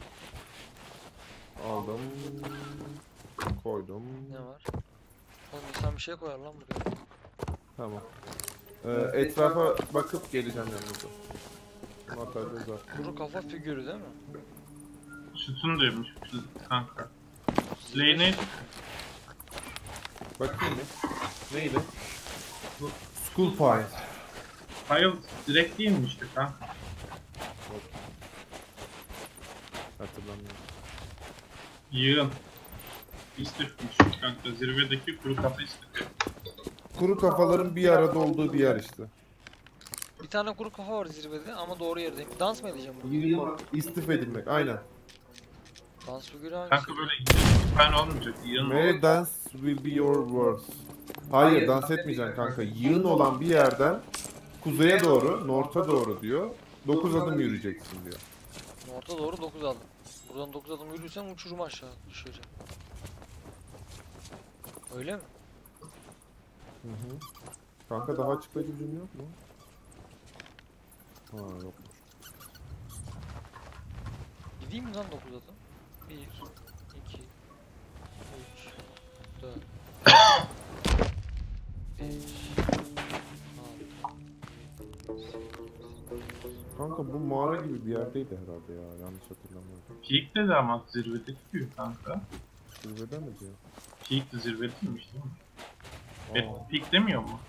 Speaker 4: Aldım. Koydum.
Speaker 2: Ne var? Oğlum insan bir şey koyar lan buraya.
Speaker 4: Tamam. Ee, etrafa bakıp geleceğim yanınıza. Materyal zaten.
Speaker 2: Kuru kafa figürü değil mi?
Speaker 1: Sütun diyormuş kanka. Lane'i
Speaker 4: Bakayım mı? Neydi? School Pie.
Speaker 1: hayır direkt değilmişti kanka.
Speaker 4: Hatırlamıyorum.
Speaker 1: Yığın. İstifmiş kanka. Zirvedeki kuru kafa istif.
Speaker 4: Kuru kafaların bir arada olduğu bir yer işte.
Speaker 2: Bir tane kuru kafa var zirvede ama doğru yerdeyim. Dans mı edeceğim burada?
Speaker 4: İstif edilmek, aynen.
Speaker 2: Dans figürü hangisi?
Speaker 1: Kanka böyle ben olmayacak. Yığın
Speaker 4: May dance will be your words. Hayır, dans etmeyeceksin kanka. Yığın olan bir yerden kuzeye doğru, north'a doğru diyor. dokuz adım yürüyeceksin diyor.
Speaker 2: Orta doğru dokuz adım. Buradan dokuz adım yürürsem uçurum aşağı düşeceğim. Öyle mi?
Speaker 4: Hı hı. Kanka daha açıklayıcı bir cümle yok mu? Ha yok.
Speaker 2: Gideyim mi lan dokuz adım? bir, iki, üç, dört, beş,
Speaker 4: Kanka bu mağara gibi bir yerdeydi herhalde ya. Yanlış hatırlamıyorum.
Speaker 1: Peak dedi ama zirvedeki büyük kanka.
Speaker 4: Zirvede mi diyor?
Speaker 1: Peak de zirvedeymiş değil mi?
Speaker 4: Aa,
Speaker 1: Et peak demiyor mu?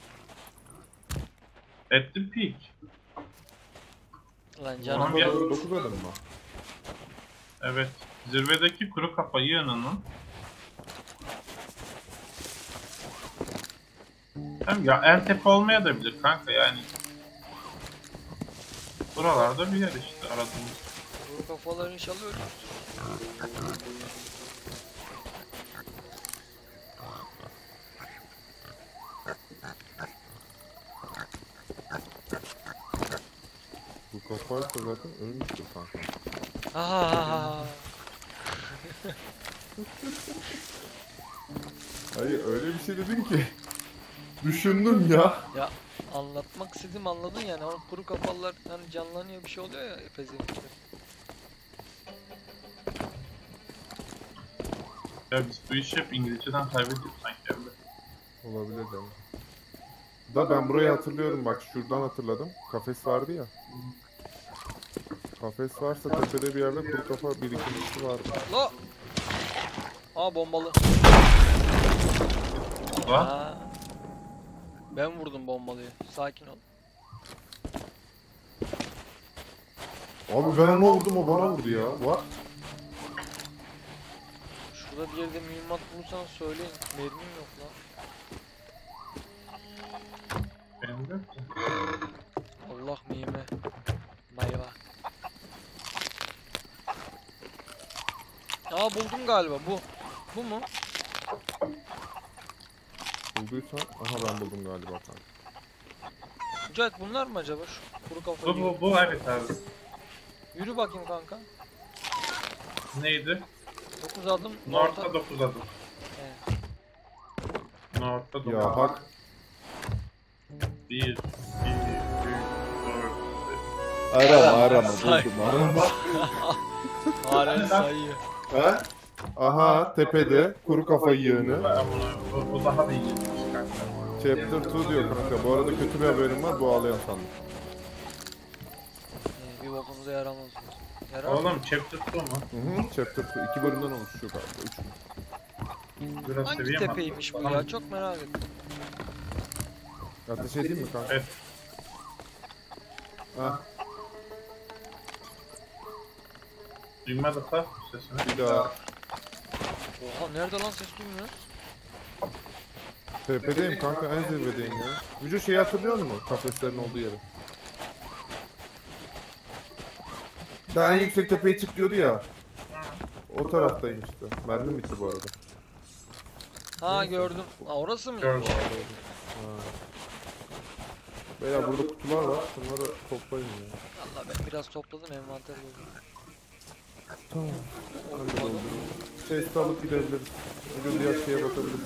Speaker 1: At the peak.
Speaker 2: Lan
Speaker 1: Tamam
Speaker 2: canım
Speaker 1: ya.
Speaker 4: dokuz adım mı?
Speaker 1: Evet. Zirvedeki kuru kafa yığınının hem ya en tepe olmaya da bilir kanka yani. Buralarda bir yer işte aradığımız.
Speaker 2: bu kafaları inşallah ölür.
Speaker 4: Bu kafaysa zaten ölmüştür kanka.
Speaker 2: Aa,
Speaker 4: Hayır öyle bir şey dedin ki. Düşündüm ya.
Speaker 2: ya anlatmak istedim anladın yani o kuru kafalar hani canlanıyor bir şey oluyor ya pezevenkler.
Speaker 1: Ya biz bu işi hep İngilizceden kaybediyoruz sanki evde.
Speaker 4: Olabilir canım. Da ben burayı hatırlıyorum bak şuradan hatırladım. Kafes vardı ya. Kafes varsa tepede bir yerde kuru kafa birikintisi vardı.
Speaker 2: La! Aa bombalı.
Speaker 1: Lan
Speaker 2: Aa. Ben vurdum bombalıyı. Sakin ol.
Speaker 4: Abi ben ona vurdum o bana vurdu ya. What?
Speaker 2: Şurada bir yerde mühimmat bulursan söyleyin. Mermim yok lan.
Speaker 1: benim de yok ki.
Speaker 2: Allah mühime. Mayva. Aa buldum galiba bu. Bu mu?
Speaker 4: Bulduysan aha ben buldum galiba kanka.
Speaker 2: Mücahit bunlar mı acaba şu kuru
Speaker 1: Bu
Speaker 2: kafayı?
Speaker 1: bu bu evet abi.
Speaker 2: Yürü bakayım kanka.
Speaker 1: Neydi?
Speaker 2: dokuz adım.
Speaker 1: North'ta dokuz adım.
Speaker 2: He.
Speaker 1: North'ta dokuz
Speaker 4: Ya
Speaker 1: adım.
Speaker 4: bak
Speaker 1: bir, iki, üç, dört.
Speaker 4: arama arama
Speaker 2: Say.
Speaker 4: buldum arama.
Speaker 2: Halen sayıyor.
Speaker 4: He? Aha tepede kuru kafa yığını.
Speaker 1: Ben bunu- Bu, bu daha da iyi kanka.
Speaker 4: Chapter iki diyor kanka. Bu arada kötü bir haberim var. Bu ağlayan sandım.
Speaker 2: Ee, bir bokumuza yaramaz. Yarar mı?
Speaker 1: Oğlum chapter iki mu?
Speaker 4: Hı hı. Chapter iki. İki bölümden oluşuyor galiba. Üç mü?
Speaker 1: Biraz
Speaker 2: Hangi
Speaker 1: seviye mi?
Speaker 2: tepeymiş bu
Speaker 1: Tamam.
Speaker 2: ya? Çok merak ettim.
Speaker 4: Ateş edeyim mi kanka?
Speaker 1: Evet.
Speaker 4: Ha,
Speaker 1: Duymadık da sesini.
Speaker 4: bir daha.
Speaker 2: Oha nerede lan ses duymuyor?
Speaker 4: Tepedeyim kanka en zirvedeyim ya. Vücut şeyi hatırlıyor musun? Kafeslerin olduğu yeri. Daha en yüksek tepeye çık diyordu ya. O taraftayım işte. Mermim bitti bu arada.
Speaker 2: Ha gördüm. Ha orası mı?
Speaker 1: Gördüm.
Speaker 4: Ha. Veya burada kutular var. Bunları toplayın ya.
Speaker 2: Valla ben biraz topladım envanter buldum.
Speaker 4: Tamam. Hadi doldurun. Chest alıp gidebiliriz. Bugün diğer şeye bakabiliriz.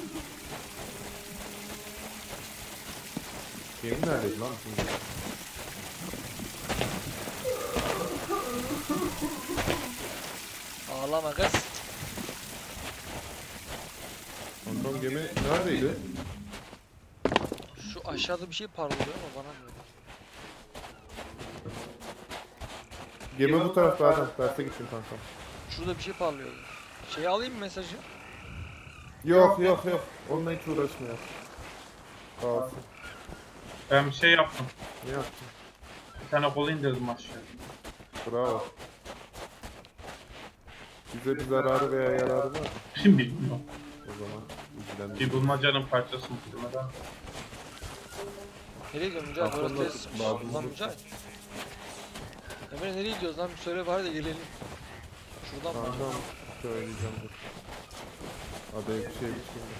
Speaker 4: Gemi neredeydi lan şimdi?
Speaker 2: Ağlama kız.
Speaker 4: Kankam gemi neredeydi?
Speaker 2: Şu aşağıda bir şey parlıyor ama bana mı öyle?
Speaker 4: Gemi bu tarafta Adem. Terse gittin kankam.
Speaker 2: Şurada bir şey parlıyordu. Şey alayım mı mesajı?
Speaker 4: Yok yok yok. Onunla hiç uğraşmıyor. Kalsın.
Speaker 1: Ben bir şey yaptım.
Speaker 4: Ne yaptın?
Speaker 1: Bir tane kol indirdim aşağı.
Speaker 4: Bravo. Bize bir zararı veya yararı var mı?
Speaker 1: Şimdi bilmiyorum.
Speaker 4: O zaman ilgilendim.
Speaker 1: Bir bulmacanın parçasını bulmadan.
Speaker 2: Nereye gidiyorsun Mücahit? Orası
Speaker 4: Aklımda
Speaker 2: tesismiş.
Speaker 4: bazı-
Speaker 2: Lan Mücahit. Emre nereye gidiyoruz lan? Bir söyle bari de gelelim. Şuradan mı?
Speaker 4: Kankam söyleyeceğim dur. Adaya bir şey bir şey mi?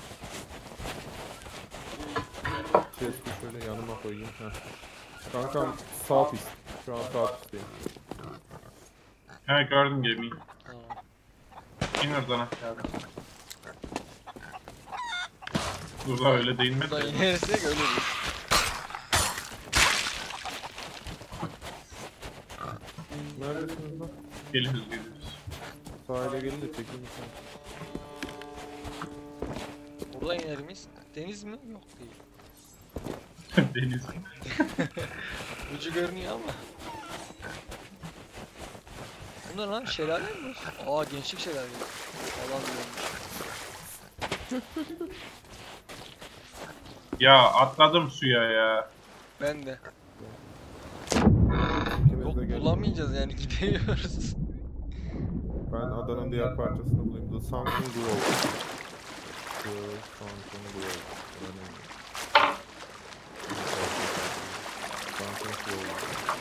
Speaker 4: Chest'i şöyle yanıma koyayım. Heh. Kankam sağ pist. Şu an sağ pistteyim.
Speaker 1: He gördüm gemiyi.
Speaker 2: Tamam.
Speaker 1: İn oradan aşağıda. Dur la öyle değilmedi.
Speaker 2: Buradan inersek ölürüz.
Speaker 4: Neredesiniz lan?
Speaker 1: Geliyoruz geliyoruz.
Speaker 4: Sahile gelin de çekin bir tane.
Speaker 2: Buradan iner miyiz? Deniz mi? Yok değil.
Speaker 1: Deniz.
Speaker 2: Ucu görünüyor ama. Bu ne lan? Şelale mi? Aa gençlik şelale. Allah biliyormuş.
Speaker 1: Ya atladım suya ya.
Speaker 2: Ben de.
Speaker 4: İkimiz
Speaker 2: Yok
Speaker 4: de gelin.
Speaker 2: bulamayacağız yani gidemiyoruz.
Speaker 4: Ben adanın diğer parçasını bulayım. The Sunken Grove. The Sunken Grove. Önemli. Sunken Grove.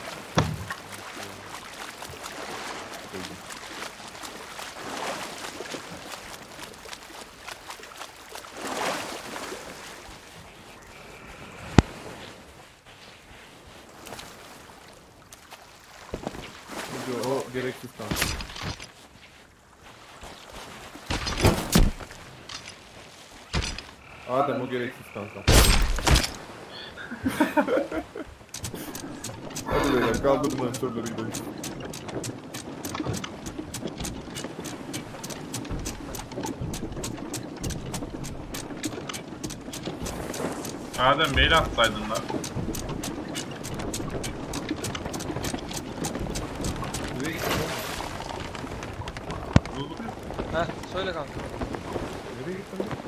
Speaker 4: Buldum. Şimdi o gereksiz kanka. Adem o gereksiz kanka. Hadi beyler kaldırın antrenörü gidelim.
Speaker 1: Adem Bey'le atsaydın lan.
Speaker 4: Nereye gittin lan?
Speaker 1: Dur.
Speaker 2: Heh söyle kanka.
Speaker 4: Nereye gittin lan?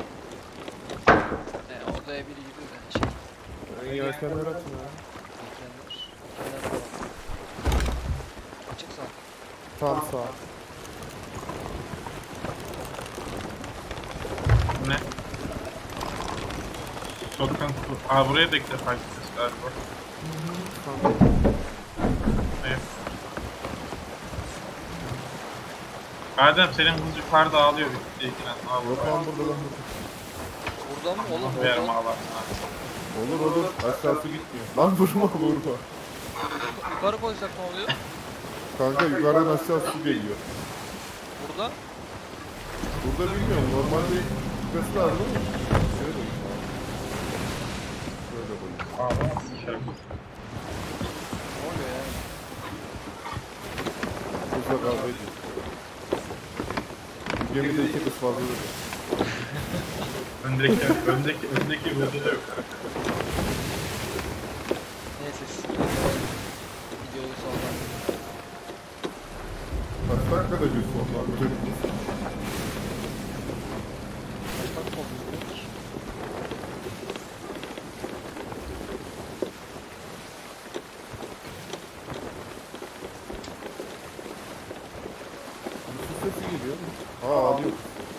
Speaker 2: E, odaya biri gibi de şey.
Speaker 4: Ben yelkenler atma ya.
Speaker 2: Beklenir. Beklenir falan. Açık sağ.
Speaker 4: Tam sağ.
Speaker 1: Ne? Sokkan su. Aa buraya da ilk defa gideceğiz galiba.
Speaker 4: Kanka.
Speaker 1: Evet. Adem senin kız yukarıda ağlıyor bitti ilgilen. Aa
Speaker 4: Yok
Speaker 1: burada.
Speaker 4: lan burada lan burada.
Speaker 2: Burada mı oğlum?
Speaker 1: Verim
Speaker 2: Orada.
Speaker 1: ağlarsın.
Speaker 4: Olur olur. Aşağısı gitmiyor. Lan vurma vurma.
Speaker 2: Yukarı koysak ne oluyor?
Speaker 4: Kanka yukarıdan aşağı su geliyor.
Speaker 2: Burada.
Speaker 4: Burada bilmiyorum. Normalde gitmesi lazım ama. Şöyle koyayım. Şöyle koyayım.
Speaker 1: Ağlamaz sikerim.
Speaker 2: Ne oluyor yani?
Speaker 4: Kızla kavga ediyor. Bu gemide iki kız fazla duruyor.
Speaker 1: Öndeki, öndeki, öndeki burada da yok.
Speaker 2: Neyse siz videoyu sonlandırın.
Speaker 4: Kaç dakikada bir son var böyle?
Speaker 2: Kaç dakika oldu bilmiyorum ki.
Speaker 4: Bir sesi geliyor. Aa ağlıyor.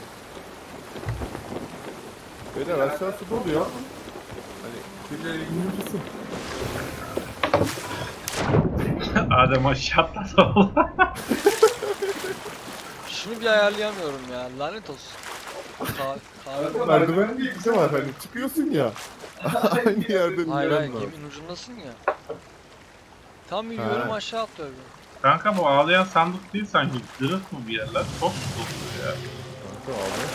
Speaker 4: Beyler aşağısı dolu ya. Hani birileri ilgili misin?
Speaker 1: Adem aşağı atladı oğlum.
Speaker 2: Şunu bir ayarlayamıyorum ya. Lanet olsun. Ka kahve.
Speaker 4: Merdiven diye bir şey var hani çıkıyorsun ya. Aynı yerden
Speaker 2: Hayır hayır
Speaker 4: inmen lazım.
Speaker 2: geminin ucundasın ya. Tam yürüyorum
Speaker 4: Ha.
Speaker 2: aşağı atlıyorum.
Speaker 1: Kanka bu ağlayan sandık değil sanki. Dırık mı bir yerler? Çok tutuldu ya.
Speaker 4: Kanka ağlıyor.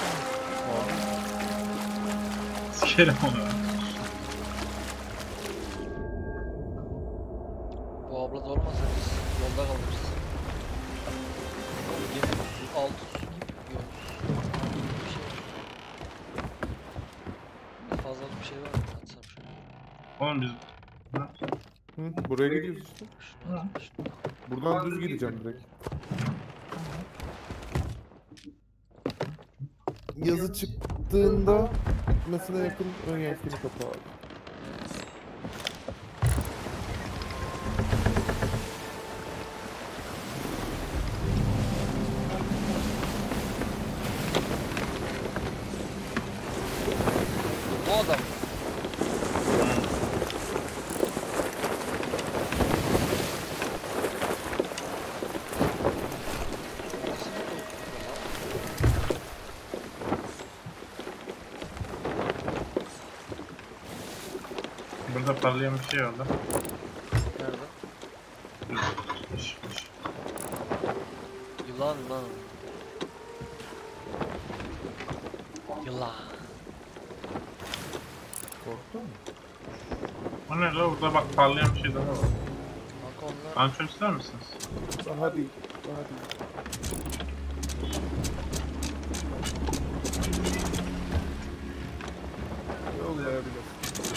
Speaker 1: Sikerim onu.
Speaker 2: Bu abla da olmasa biz yolda kalırız. Geminin su, altı su gibi görünüyor. Bir şey. Fazla bir şey var mı? Atsam şöyle.
Speaker 1: Oğlum biz...
Speaker 4: Hı, buraya gidiyoruz işte.
Speaker 2: Şunu atayım, şunu.
Speaker 4: Buradan düz gideceğim direkt. Yazı çıktığında mesela yakın ön yelkeni kapağı abi.
Speaker 2: Bu adam. Nasıl bir korku ya?
Speaker 1: Burada parlayan bir şey oldu.
Speaker 2: Nerede?
Speaker 1: Fış, fış.
Speaker 2: Yılan lan. Yılan.
Speaker 4: Korktun mu?
Speaker 1: O ne la? Burada bak parlayan bir şey daha var.
Speaker 2: Kanka onlar
Speaker 1: Antrenör ister misiniz?
Speaker 4: Daha değil. Daha değil. Yollayabilir.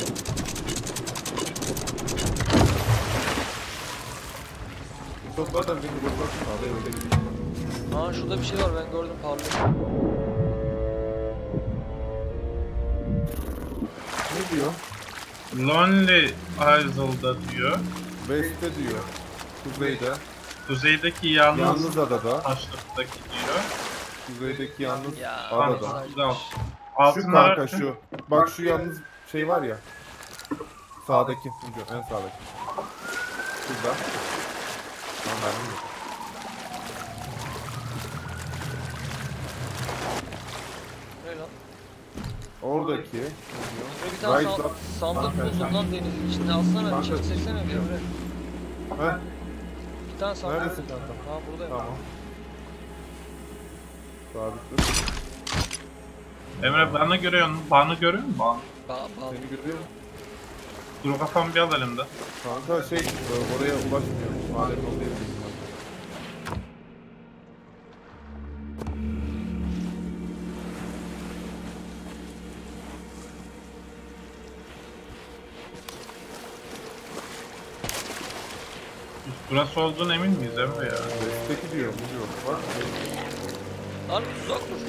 Speaker 4: Çok zaten beni bırakmasın abi öyle gidiyor.
Speaker 2: Aa şurada bir şey var ben gördüm parlıyor.
Speaker 4: Ne diyor?
Speaker 1: Lonely Isle'da diyor.
Speaker 4: West'te diyor. Kuzeyde.
Speaker 1: Kuzeydeki yalnız,
Speaker 4: Yalnız adada.
Speaker 1: taşlıktaki diyor.
Speaker 4: Kuzeydeki yalnız
Speaker 2: Ya,
Speaker 4: adada.
Speaker 2: güzel.
Speaker 1: Güzel.
Speaker 4: Şu
Speaker 1: Altına
Speaker 4: kanka şu. Bak şu yalnız şey var ya. Sağdaki. Ucu, en sağdaki. Şurada. Tamam ben bilmiyorum.
Speaker 2: Ne lan?
Speaker 4: Oradaki.
Speaker 2: Şurada bir tane
Speaker 4: Right
Speaker 2: san-
Speaker 4: up.
Speaker 2: sandık
Speaker 4: Kanka,
Speaker 2: buldum lan denizin içinde. Alsana
Speaker 4: Kanka.
Speaker 2: bir çeksene bir Emre.
Speaker 4: Heh,
Speaker 2: Bir tane sandık.
Speaker 4: neredesin kanka?
Speaker 2: Ha buradayım.
Speaker 4: Tamam. Sabit dur.
Speaker 1: Emre bana görüyor musun? Bana görüyor musun? Bana.
Speaker 2: Ba ba
Speaker 4: Seni görüyor mu?
Speaker 1: Dur kafamı bir al elimde.
Speaker 4: Kanka şey e, oraya ulaşmıyor. Maden olduğu için.
Speaker 1: Burası olduğunu emin miyiz Emre ya?
Speaker 4: West'teki diyor. Bu diyor. Bak.
Speaker 2: Lan uzak dur.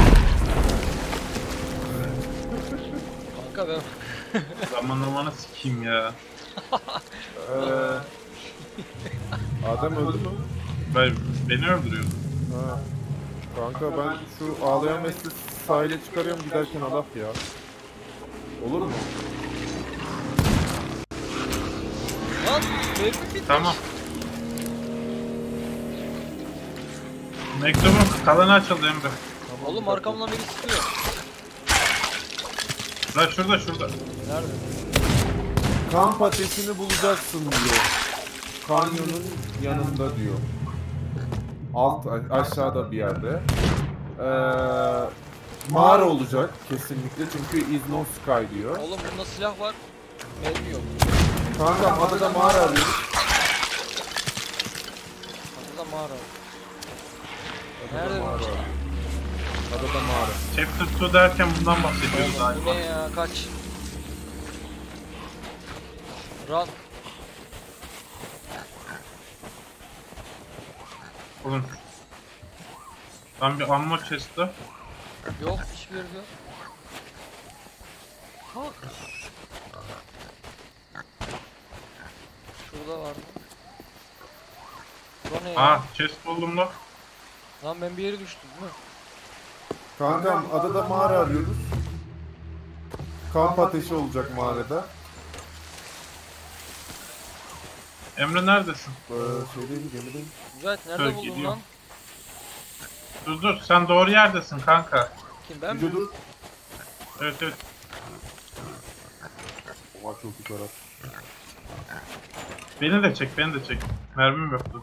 Speaker 2: Kanka ben
Speaker 1: Zaman zamanı sikeyim ya.
Speaker 4: Eee. Adem öldü mü?
Speaker 1: Ben, beni öldürüyordu.
Speaker 4: Ha. Kanka ben şu ağlayan mesle sahile çıkarıyorum giderken alak ya. Olur mu?
Speaker 2: lan mermi bitmiş.
Speaker 1: Tamam. Mektubun kalanı açıldı Emre.
Speaker 2: Oğlum arkamdan biri sıkıyor.
Speaker 1: Lan şurada şurada.
Speaker 2: Nerede?
Speaker 4: Kamp ateşini bulacaksın diyor. Kanyonun yanında diyor. Alt a- aşağıda bir yerde. Ee, mağara olacak kesinlikle çünkü is no sky diyor.
Speaker 2: Oğlum bunda silah var. Mermi yok.
Speaker 4: Kanka adada mağara arıyoruz.
Speaker 2: Adada mağara var.
Speaker 4: Adada
Speaker 2: Nerede
Speaker 4: mağara
Speaker 2: bu?
Speaker 4: arıyoruz. Adada mağara.
Speaker 1: Chapter iki derken bundan bahsediyoruz
Speaker 2: Oğlum bu
Speaker 1: galiba.
Speaker 2: ne ya kaç. Run.
Speaker 1: Oğlum. Ben bir ammo chest'te.
Speaker 2: Yok hiçbir yerde yok. Ha. Şurada vardı. Bura ne ya?
Speaker 1: Ah chest buldum da.
Speaker 2: Lan ben bir yere düştüm değil mi?
Speaker 4: Kankam adada mağara arıyoruz. Kamp ateşi olacak mağarada.
Speaker 1: Emre neredesin?
Speaker 4: Ee, şeydeyim gemideyim.
Speaker 2: Mücahit nerede
Speaker 1: Evet,
Speaker 2: buldun
Speaker 1: gidiyorum.
Speaker 2: lan?
Speaker 1: Dur dur sen doğru yerdesin kanka.
Speaker 2: Kim ben mi?
Speaker 4: Dur dur.
Speaker 1: Evet evet.
Speaker 4: Oha çok yukarı.
Speaker 1: Beni de çek beni de çek. Mermim yoktu.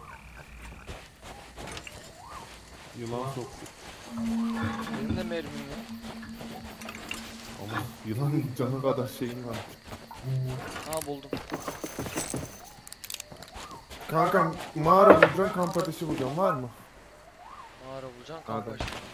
Speaker 4: Yılan soktu.
Speaker 2: Benim de mermim yok.
Speaker 4: Ama yılan canı kadar şeyin var.
Speaker 2: Ha buldum.
Speaker 4: Kankam mağara bulacaksın, kamp ateşi bulacaksın. Var mı?
Speaker 2: Mağara bulacaksın kanka
Speaker 4: Hadi.
Speaker 2: işte.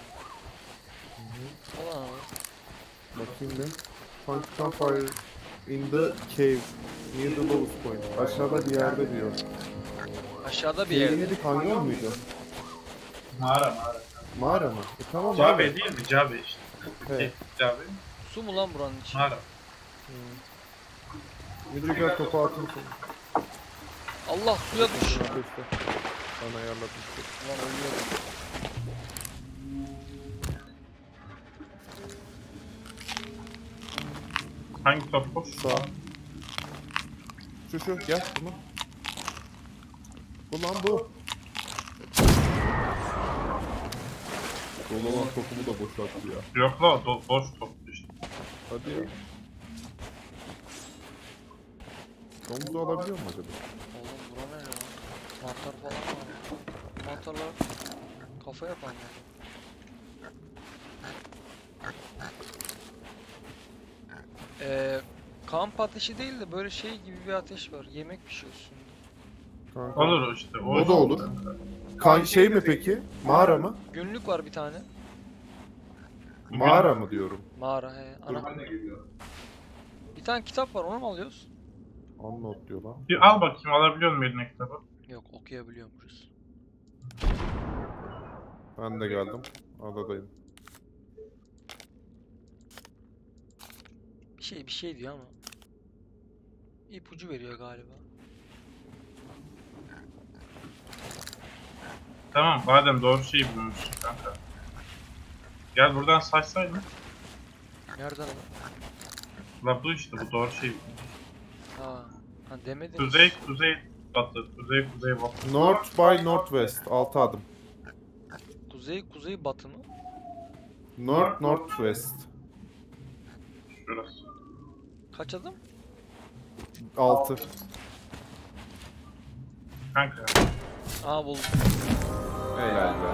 Speaker 2: Ulan
Speaker 4: Bakayım bir. Find campfire in the cave near the lowest point. Aşağıda bir yerde diyor.
Speaker 2: aşağıda bir yerde.
Speaker 4: Neydi, kanyon muydu?
Speaker 1: Mağara mağara.
Speaker 4: Mağara mı? E tamam
Speaker 1: Cabe
Speaker 4: abi.
Speaker 1: değil mi? Cabe işte.
Speaker 4: He.
Speaker 1: Cabe.
Speaker 2: Su mu lan buranın içi?
Speaker 1: Mağara.
Speaker 4: Müdür gel topu atın seni.
Speaker 2: Allah suya düş.
Speaker 4: Ateşte. Ben ayarladım.
Speaker 2: Ulan ölüyorum.
Speaker 1: Hangi top bu?
Speaker 4: Sağ. Şu şu gel bunu. Bu lan bu. Dolu olan topumu da boşalttı ya.
Speaker 1: Yok la o do- boş top işte.
Speaker 4: Hadi ya. Domuzu alabiliyor mu acaba?
Speaker 2: Oğlum bura ne lan? Mantar falan var. Mantarlar kafa yapan ya. Ee, kamp ateşi değil de böyle şey gibi bir ateş var. Yemek pişiyor üstünde.
Speaker 4: Kanka.
Speaker 1: Olur işte.
Speaker 4: O da olur. Kan şey mi peki? Mağara mı?
Speaker 2: Günlük var bir tane.
Speaker 4: Mağara mı diyorum.
Speaker 2: Mağara he. Ana.
Speaker 3: Ben de geliyorum.
Speaker 2: Bir tane kitap var onu mu alıyoruz?
Speaker 4: Anlat diyor lan.
Speaker 1: Bir al bakayım, alabiliyor muyum eline kitabı?
Speaker 2: Yok okuyabiliyormuşuz.
Speaker 4: Ben de geldim. Adadayım.
Speaker 2: Bir şey bir şey diyor ama. İpucu veriyor galiba.
Speaker 1: Tamam, madem doğru şeyi bulmuşsun kanka. Gel buradan saçsaydın.
Speaker 2: Nereden ama?
Speaker 1: La bu işte, bu doğru şey.
Speaker 2: Ha. Ha demedin.
Speaker 1: Kuzey, kuzey, batı, kuzey, kuzey, batı.
Speaker 4: North by Northwest. altı adım.
Speaker 2: Kuzey kuzey batı mı?
Speaker 4: North Northwest.
Speaker 1: Şurası.
Speaker 2: Kaç adım?
Speaker 4: altı.
Speaker 1: Kanka.
Speaker 2: Aa buldum.
Speaker 4: Helal be.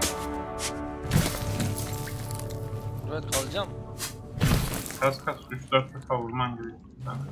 Speaker 2: Evet kalacağım.
Speaker 1: Kas kas üç dört defa vurman gerekiyor.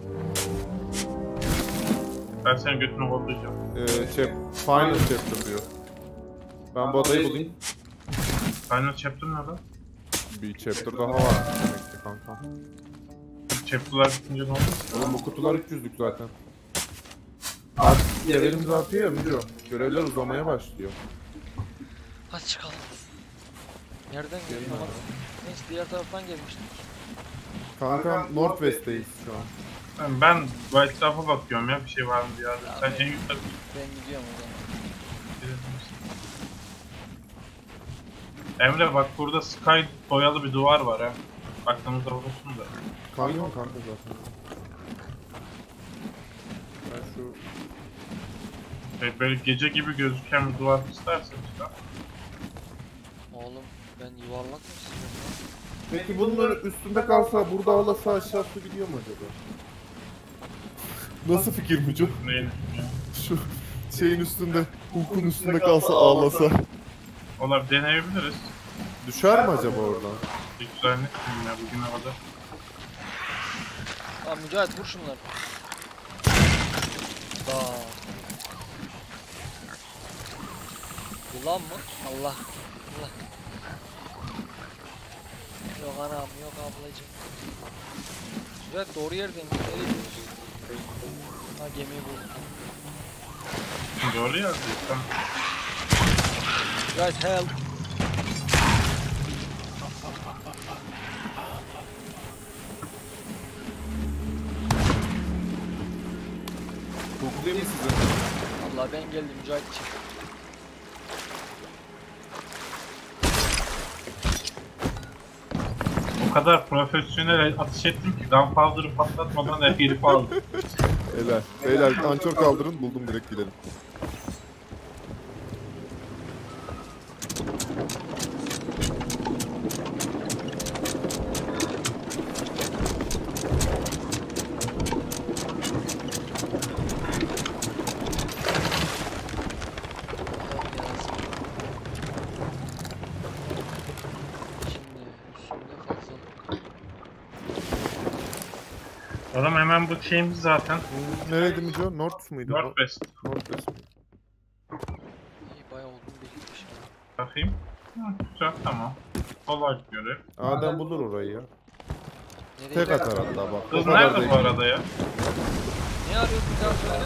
Speaker 1: Ben senin götünü kollayacağım.
Speaker 4: Ee, chap final chapter diyor. Ben bu adayı bulayım.
Speaker 1: Final chapter ne lan?
Speaker 4: Bir chapter daha var demek ki kanka.
Speaker 1: Chapter'lar bitince ne oldu?
Speaker 4: Oğlum bu kutular üç yüzlük zaten. Artık levelimiz artıyor ya biliyor. Görevler uzamaya başlıyor.
Speaker 2: Hadi çıkalım. Nereden geliyor ama? Neyse diğer taraftan gelmiştik.
Speaker 4: Kanka Northwest'teyiz şu an.
Speaker 1: Ben, ben bu etrafa bakıyorum ya, bir şey var mı diye. Abi. Sen en yukarı
Speaker 2: Ben gidiyorum o zaman.
Speaker 1: Emre bak, burada Sky boyalı bir duvar var ha. Baktığımızda vurursun da.
Speaker 4: Kanyon kanka zaten. Ben şu
Speaker 1: Böyle, böyle gece gibi gözüken bir duvar istersen işte.
Speaker 2: Oğlum ben yuvarlak mı istiyorum lan?
Speaker 4: Peki bunlar üstünde kalsa burada ağlasa aşağısı gidiyor mu acaba? Nasıl fikir Müco?
Speaker 1: Neyin?
Speaker 4: Şu şeyin üstünde, hukukun üstünde kalsa ağlasa.
Speaker 1: Olabilir, deneyebiliriz.
Speaker 4: Düşer mi acaba oradan?
Speaker 1: Hiç zannetmiyorum ya bugüne kadar.
Speaker 2: Tamam Mücahit vur şunları. Daha. Yılan mı? Allah. Allah. Yok anam yok ablacım. Mücahit doğru yerdeyim. Nereye gidiyorsun? Ha gemiyi buldum.
Speaker 1: Doğru yazdık. Tamam.
Speaker 2: Mücahit help.
Speaker 4: Hukuk değil mi size?
Speaker 2: Allah ben geldim Mücahit için.
Speaker 1: O kadar profesyonel atış ettim ki gunpowder'ı patlatmadan hep herif aldım.
Speaker 4: Helal. Beyler ançor kaldırın buldum direkt gidelim.
Speaker 1: Adam hemen bu şeyimiz zaten.
Speaker 4: Nereydi Müco? North muydu? bu?
Speaker 1: Northwest.
Speaker 4: Northwest.
Speaker 2: İyi bayağı olgun birikmiş ya.
Speaker 1: Bakayım. Hı, güzel, tamam. Kolay görev.
Speaker 4: Adem bulur orayı ya.
Speaker 2: Nereye
Speaker 4: Tek
Speaker 2: gidiyor?
Speaker 4: atar hatta bak.
Speaker 1: Kız
Speaker 4: O kadar
Speaker 1: nerede
Speaker 4: değil.
Speaker 1: bu arada ya?
Speaker 2: Ne arıyorsun bir daha söyle.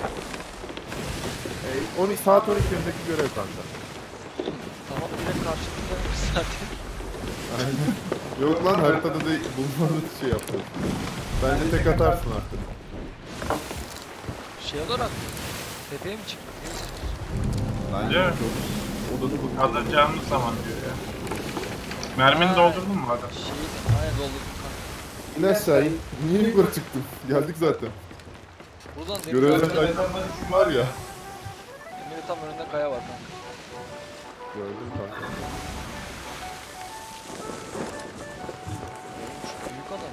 Speaker 4: Ey, on iki saat on iki yönündeki görev kanka.
Speaker 2: Tamam direkt karşımızdaymış zaten.
Speaker 4: Aynen. Yok lan haritada da bulmanı şey yapıyor. Bence tek atarsın artık.
Speaker 2: Şey olarak tepeye mi çıktık?
Speaker 4: Bence
Speaker 1: Evet.
Speaker 4: çok. Odada bulunur.
Speaker 1: Alacağımız zaman diyor ya. Mermini
Speaker 2: Ha.
Speaker 1: doldurdun mu adam?
Speaker 2: Şeyi aynen doldurdum kanka.
Speaker 4: İn aşağı in. Niye yukarı çıktın? Geldik zaten.
Speaker 2: Buradan demir
Speaker 4: Görevler
Speaker 2: önünde,
Speaker 4: kayıtlarında var ya.
Speaker 2: demir tam önünde kaya var kanka.
Speaker 4: Gördüm kanka.
Speaker 2: Şu büyük adam.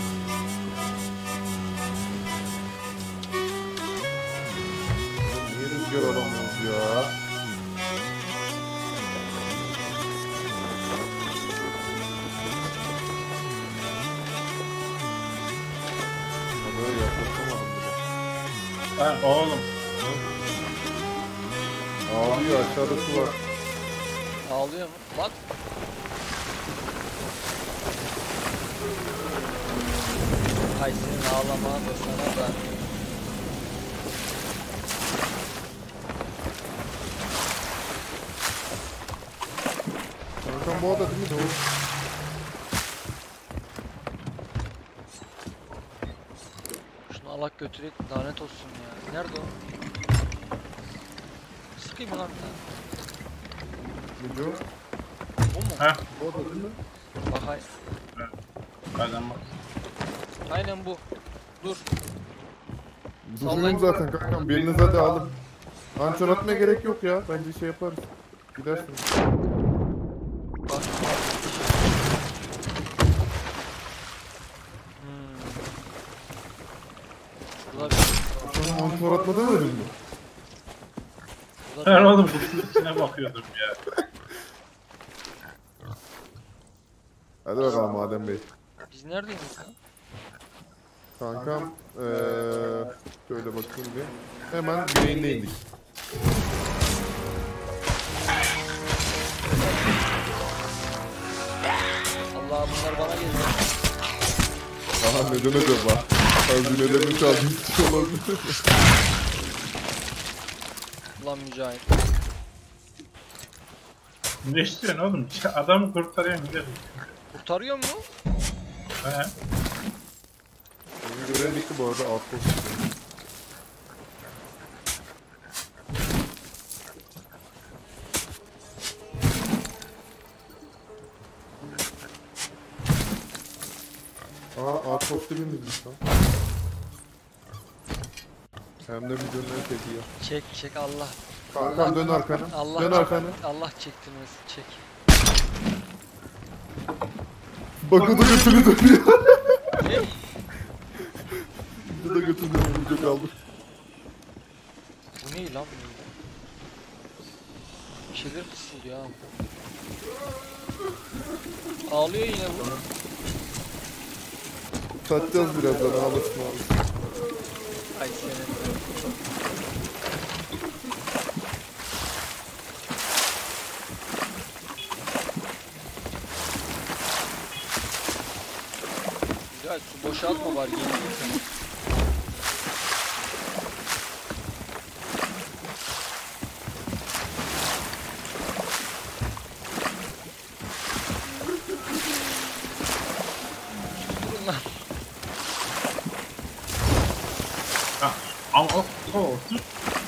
Speaker 4: Niye asker alamıyoruz ya. Böyle yaklaşamadım bile.
Speaker 1: Ha oğlum.
Speaker 4: Ağlıyor, aşağıda su var.
Speaker 2: Ağlıyor mu? Lan. Ay senin ağlaman da sana da.
Speaker 4: Kankam bu ada değil mi? Doğru.
Speaker 2: Şunu alak götürek lanet olsun ya. Nerede o? Sıkayım lan bir tane.
Speaker 4: Biliyor.
Speaker 2: Bu mu?
Speaker 1: Heh.
Speaker 4: Bu ada değil mi?
Speaker 2: Bak hay.
Speaker 1: Kazanmak.
Speaker 2: Aynen bu. Dur.
Speaker 4: Duruyorum zaten kankam. Biriniz hadi alın. Antrenör atmaya gerek yok ya. Bence şey yaparız. Gidersin.
Speaker 2: Bak. Hmm. Burada bir...
Speaker 4: Sana antrenör atma demedin mi?
Speaker 2: Burada
Speaker 1: Ben
Speaker 2: bir...
Speaker 1: oğlum kutunun içine bakıyordum ya.
Speaker 4: Hadi bakalım Adem Bey.
Speaker 2: Biz neredeydik lan?
Speaker 4: Kankam eee şöyle bakayım bir. Hemen güneyinde indik.
Speaker 2: Allah bunlar bana geliyor.
Speaker 4: Aha neden acaba? Hazinelerini çaldı istiyor olabilir.
Speaker 2: Ulan Mücahit.
Speaker 1: Ne istiyorsun oğlum? Adamı kurtarıyorsun gidelim.
Speaker 2: Kurtarıyor mu?
Speaker 1: He.
Speaker 4: Benim görev bitti bu arada. Outpost istiyorum. Aa outpost dibimizmiş lan. Hem de videonun en çekiyor.
Speaker 2: Çek çek Allah.
Speaker 4: Kankam dön arkana.
Speaker 2: Allah
Speaker 4: Dön arkana.
Speaker 2: Allah çektirmesin çek.
Speaker 4: Bak o da götünü dönüyor.
Speaker 2: Ne?
Speaker 4: Bu da götünü dönüyor. Video kaldı.
Speaker 2: Bu ne lan bu? Bir şeyler fısıldıyor ha. Ağlıyor yine bu.
Speaker 4: Satacağız birazdan ağlasın abi.
Speaker 2: Ay senin. Güzel su boşaltma var geliyor. Durun lan.
Speaker 1: Ha. Ama o o dur.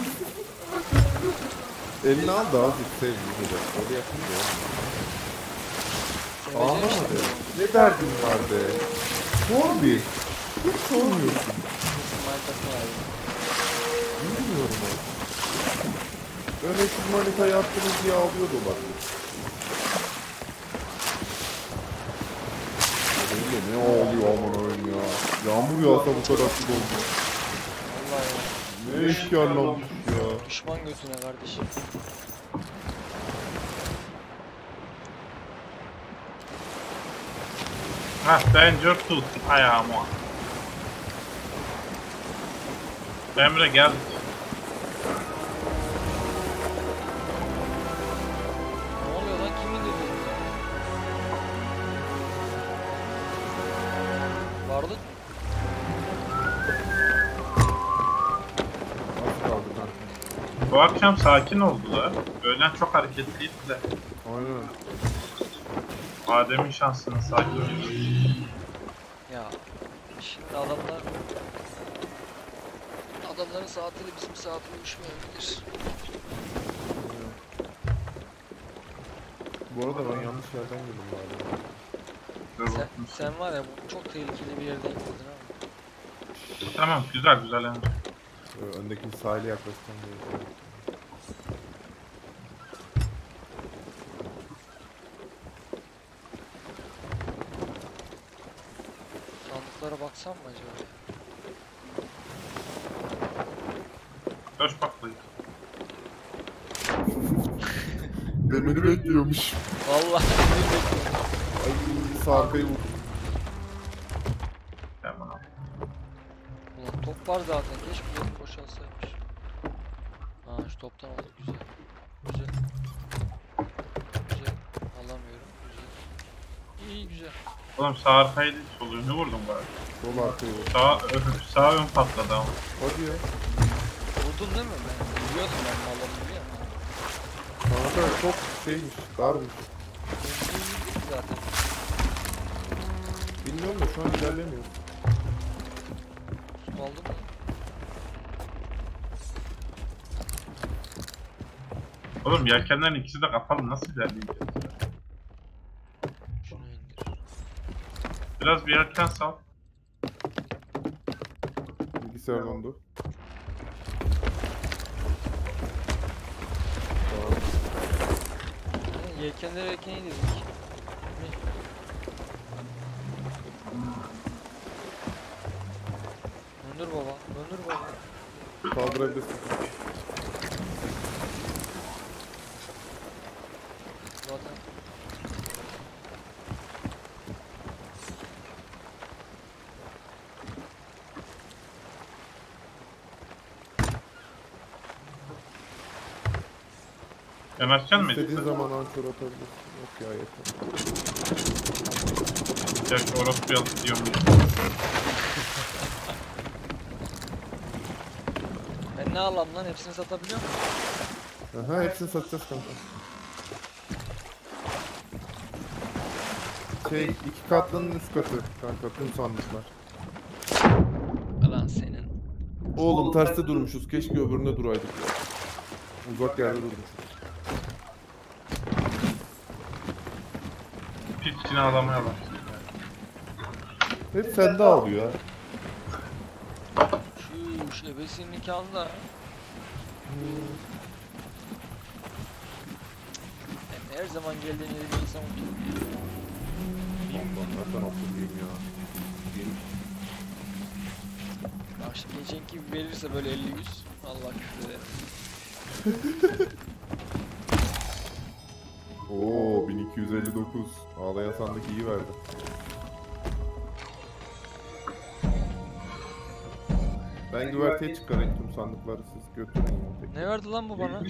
Speaker 4: Elini al da azıcık sevim. Öyle yapınca olmuyor.
Speaker 2: Seveceğim işte.
Speaker 4: Ağlama be. Ne derdin var be? Sor bir. Hiç sormuyorsun.
Speaker 2: Kesin manitası var.
Speaker 4: Bilmiyorum abi. Öyle siz manitayı attınız diye ağlıyordu olabilir. Öyle ne ağlıyor aman öyle ya. Yağmur yağsa bu kadar su dolmuyor.
Speaker 2: Vallahi ya.
Speaker 4: Ne işgallanmış ya.
Speaker 2: Düşman götüne kardeşim.
Speaker 1: Ha danger tut ayağımı. Emre gel.
Speaker 2: Ne oluyor lan kimin dedi? Varlık
Speaker 4: Az kaldı kanka.
Speaker 1: Bu akşam sakin oldular. Öğlen çok hareketliydi de.
Speaker 4: Aynen.
Speaker 1: Adem'in şansını sakin oldu.
Speaker 2: ya. Şimdi adamlar adamların saatiyle bizim saat uyuşmayabilir.
Speaker 4: Bu arada ben yanlış yerden girdim galiba.
Speaker 1: Dur
Speaker 2: Sen,
Speaker 1: bakayım.
Speaker 2: sen var ya bu çok tehlikeli bir yerden girdin ama.
Speaker 1: Tamam güzel güzel Emre.
Speaker 4: Ee, öndeki sahile yaklaşacağım diye.
Speaker 2: Sandıklara baksam mı acaba?
Speaker 1: Koş bak buraya.
Speaker 4: Demiri bekliyormuş.
Speaker 2: Vallahi demir bekliyorum.
Speaker 4: Ay sağ arkayı vur.
Speaker 1: Tamam.
Speaker 2: Ulan top var zaten. Keşke yerim boşalsaymış. Aa şu toptan aldık. Güzel. Güzel. Güzel. Alamıyorum. Güzel. İyi güzel.
Speaker 1: Oğlum sağ arkayı değil, sol önü vurdum bari.
Speaker 4: Sol arkayı vur.
Speaker 1: Sağ, sağ ön patladı ama.
Speaker 4: Hadi ya.
Speaker 2: Vurdun değil mi? Ben biliyordum ben mallarını biliyorum.
Speaker 4: Kanka çok şeymiş, darmış.
Speaker 2: Ben biliyordum zaten.
Speaker 4: Bilmiyorum da şu an ilerlemiyor.
Speaker 2: Su aldım mı?
Speaker 1: Oğlum yelkenlerin ikisi de kapalı, nasıl ilerleyeceğiz?
Speaker 2: Şunu indir.
Speaker 1: Biraz bir yelken sal.
Speaker 4: Bilgisayar dondu.
Speaker 2: Yani yelkenleri yelken indirdik. Ne? Döndür baba. Döndür baba.
Speaker 4: Kaldırabilirsin.
Speaker 2: Zaten.
Speaker 1: Yanaşacaksın mı?
Speaker 4: İstediğin zaman ankör atabilirsin. Yok ya yeter.
Speaker 1: Gerçi orospu yalıp diyorum.
Speaker 2: Ben ne alam lan? Hepsini satabiliyor muyum?
Speaker 4: Aha hepsini satacağız kanka. Şey iki katlının üst katı kanka tüm sandıklar.
Speaker 2: Lan senin.
Speaker 4: Oğlum terste durmuşuz. Keşke öbüründe duraydık. Uzak yerde durmuşuz.
Speaker 1: Pis içine ağlamaya başladı.
Speaker 4: Hep sende ağlıyor ha.
Speaker 2: Şu ebesinin nikahında. Ben her zaman geldiğin yeri bir insan unuturum.
Speaker 4: Allah nereden hatırlayayım ya.
Speaker 2: Bak şimdi geçen gibi verirse böyle elli yüz. Allah küfür eder.
Speaker 4: Oo bin iki yüz elli dokuz. Ağlayan sandık iyi verdi. Ben güverteye çıkarayım tüm sandıkları siz götürün.
Speaker 2: Ne verdi lan bu bana?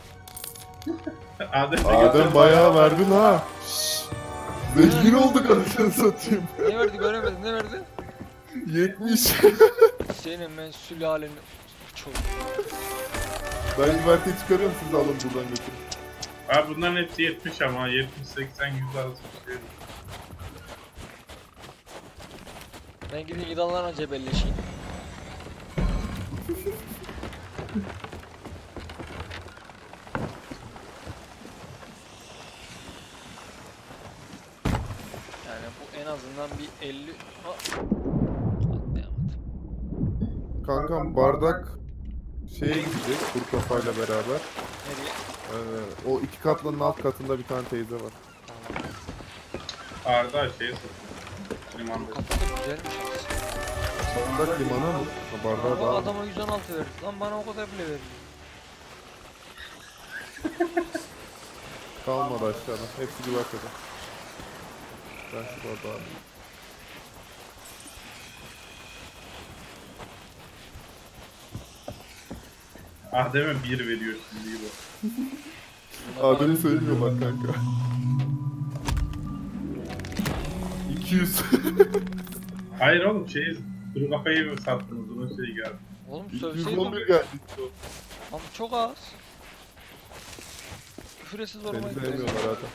Speaker 1: Adem,
Speaker 4: Adem bayağı verdin ha. Şşş. Zengin olduk anasını satayım.
Speaker 2: Ne verdi göremedim ne verdi?
Speaker 4: yetmiş.
Speaker 2: Senin ben sülaleni çok.
Speaker 4: Ben güverteye çıkarıyorum siz alın buradan götürün.
Speaker 1: Abi bunların hepsi yetmiş ama yetmiş seksen yüz arası bir şey.
Speaker 2: Ben gideyim yılanlarla cebelleşeyim. Yani bu en azından bir elli... Ha. Atlayamadım.
Speaker 4: Kankam bardak şeye gidecek kuru kafayla beraber.
Speaker 2: Nereye?
Speaker 4: Ee, o iki katlının alt katında bir tane teyze var.
Speaker 2: Tamam.
Speaker 1: Arda şeye satıyor. Limanda.
Speaker 2: Kafa da güzelmiş aslında.
Speaker 4: Bardak limana mı? Ha, bardağı
Speaker 2: Ama
Speaker 4: daha.
Speaker 2: adama yüz on altı verdi. Lan bana o kadar bile verdi.
Speaker 4: Kalmadı aşağıda. Hepsi güvertede. Ben şu bardağı alayım.
Speaker 1: Adem'e bir veriyor şimdi gibi.
Speaker 4: Adem'i söylemiyorlar kanka. iki yüz.
Speaker 1: Hayır oğlum şey, kuru kafayı mı sattınız? Bunun şeyi geldi.
Speaker 2: Oğlum
Speaker 4: iki yüz on
Speaker 2: sövseydin.
Speaker 4: bir geldi.
Speaker 2: Ama çok az. Küfüresiz
Speaker 4: Seni
Speaker 2: ormaya
Speaker 4: sevmiyorlar zaten.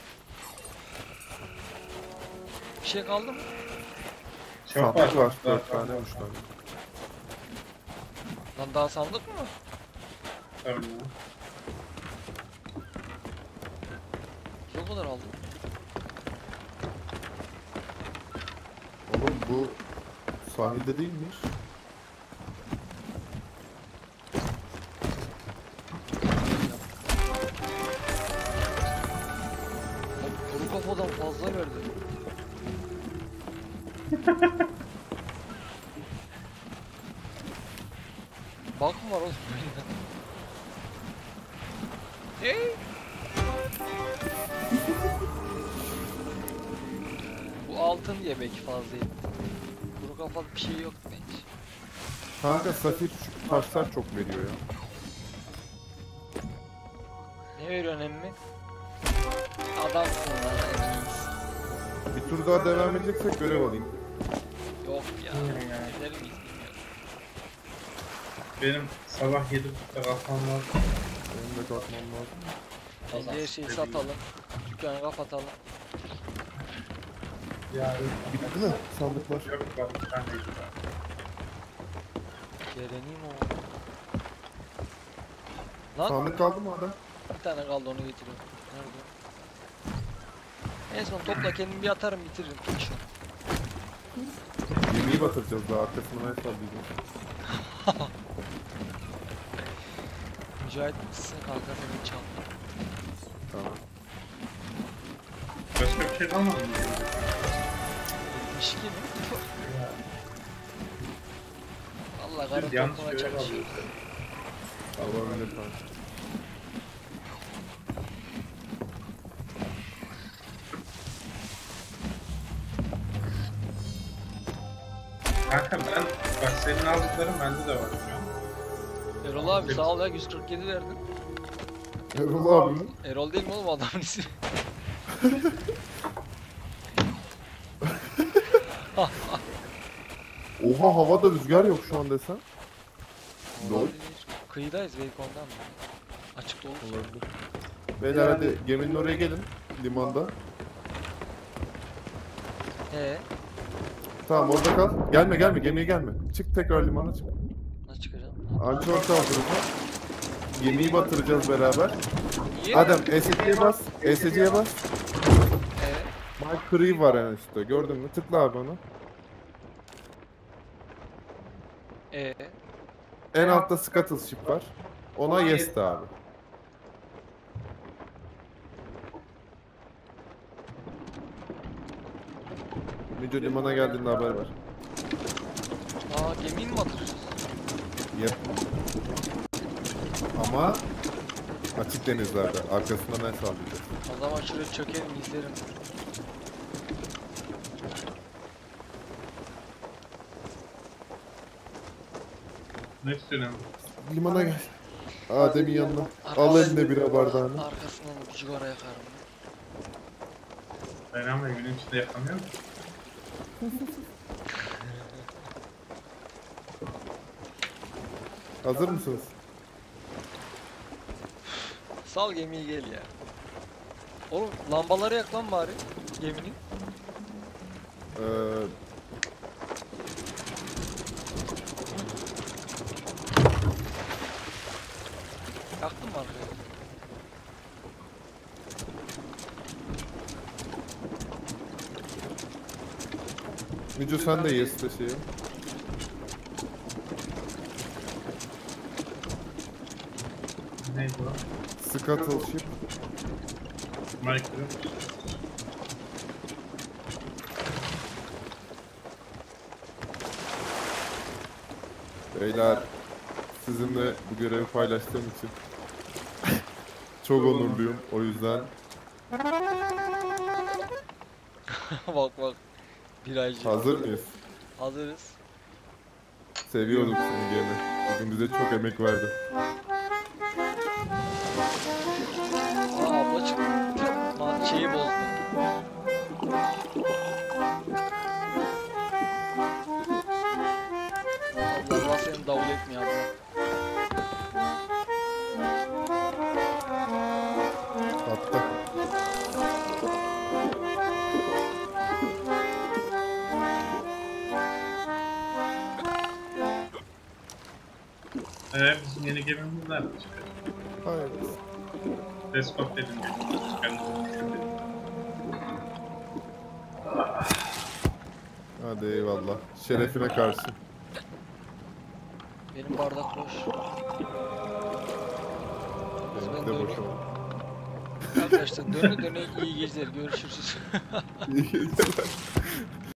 Speaker 2: Bir şey kaldı mı?
Speaker 1: Çok
Speaker 4: Sandık var.
Speaker 1: var.
Speaker 4: dört tane üç tane.
Speaker 2: Lan daha sandık mı?
Speaker 1: Tabii.
Speaker 2: Ne kadar aldım?
Speaker 4: Oğlum bu sahilde değilmiş.
Speaker 2: Oğlum kuru kafadan fazla verdi. Bak mı var oğlum? Hey! altın diye belki fazlaydı. Kuru kafalı bir şey yok bence.
Speaker 4: Kanka safir şu taşlar çok veriyor ya.
Speaker 2: Ne veriyorsun emmi? Adamsın lan emmiyiz.
Speaker 4: Bir tur daha devam edeceksek görev alayım.
Speaker 2: Yok ya.
Speaker 1: Hmm.
Speaker 2: Eder miyiz bilmiyorum.
Speaker 1: Benim sabah yedi buçukta kalkmam lazım.
Speaker 4: Benim de kalkmam lazım.
Speaker 2: Bence her şeyi satalım. Dükkanı kapatalım.
Speaker 1: Yarın
Speaker 4: Bitti mi sandıklar?
Speaker 1: yok bak bir tane değil.
Speaker 2: Gerenim o. Lan
Speaker 4: Sandık kaldı mı adam?
Speaker 2: bir tane kaldı, onu getiriyorum. Nerede? En son topla kendimi bir atarım, bitiririm. Şu an.
Speaker 4: Yemeği batıracağız daha arkasına ne sallayacağız.
Speaker 2: Mücahit misin kanka, beni çal.
Speaker 4: Tamam.
Speaker 1: Başka bir şey kalmadı mı?
Speaker 2: Bitmiş gibi. Allah karın
Speaker 1: Yanlış
Speaker 2: topuna
Speaker 1: görev
Speaker 2: çalışıyor.
Speaker 1: alıyoruz.
Speaker 4: Allah öyle kanka.
Speaker 1: Kanka ben, bak senin aldıkların bende de var şu an.
Speaker 2: Erol abi sağ ol ya, yüz kırk yedi verdin.
Speaker 4: Erol abi mi?
Speaker 2: Erol değil mi oğlum adamın ismi?
Speaker 4: Oha havada rüzgar yok şu an desem. Doğru.
Speaker 2: Olabilir. Kıyıdayız belki ondan mı? Açık dolu.
Speaker 4: Olabilir. Beyler hadi geminin oraya gelin. Limanda.
Speaker 2: He,
Speaker 4: Tamam orada kal. Gelme gelme gemiye gelme. Çık tekrar limana çık.
Speaker 2: nasıl çıkacağım?
Speaker 4: Ançor kaldıracağız. Gemiyi batıracağız beraber.
Speaker 2: Niye?
Speaker 4: Adem E S C'ye bas. E S C'ye bas.
Speaker 2: He,
Speaker 4: Mike Cree var en üstte. Gördün mü? Tıkla abi onu.
Speaker 2: e,
Speaker 4: En altta Scuttleship var. Ona yes de abi. Müdür limana geldiğinde haber ver.
Speaker 2: aa gemiyi mi batıracağız?
Speaker 4: Yep. Ama açık denizlerde. Arkasından ne sağlayacağız?
Speaker 2: O zaman şuraya çökerim, izlerim.
Speaker 1: Ne istiyorsun?
Speaker 4: Limana gel. Adem'in yanına. Al eline bir bardağını.
Speaker 2: Arkasından bir cigara yakarım.
Speaker 1: Ben ama evin içinde yakamıyor mu?
Speaker 4: Hazır mısınız?
Speaker 2: Sal gemiyi, gel ya. Oğlum lambaları yak lan bari geminin.
Speaker 4: Ee,
Speaker 2: Yaktın mı arkaya?
Speaker 4: Müco sen de yes de şeyi.
Speaker 1: Neydi o?
Speaker 4: Scuttleship.
Speaker 1: Micro.
Speaker 4: Beyler sizinle bu görevi paylaştığım için çok onurluyum. O yüzden
Speaker 2: Bak bak. Bir aycı.
Speaker 4: hazır mıyız?
Speaker 2: Hazırız.
Speaker 4: Seviyorduk seni gemi. Bugün bize çok emek verdin.
Speaker 2: Aa abla çıktı. Ma şeyi bozdu. Abla Allah seni davul etmiyor abla.
Speaker 4: Hatta.
Speaker 1: Ee, bizim yeni gemimiz nerede çıkıyor?
Speaker 4: Hayır.
Speaker 1: Deskop dedim gemimiz çıkan.
Speaker 4: Hadi eyvallah. Şerefine karşı.
Speaker 2: Benim bardak boş.
Speaker 4: Benimki
Speaker 2: Ben
Speaker 4: de
Speaker 2: de
Speaker 4: boş
Speaker 2: öyle.
Speaker 4: oldu.
Speaker 2: Arkadaşlar döne döne iyi geceler, görüşürüz.
Speaker 4: İyi geceler.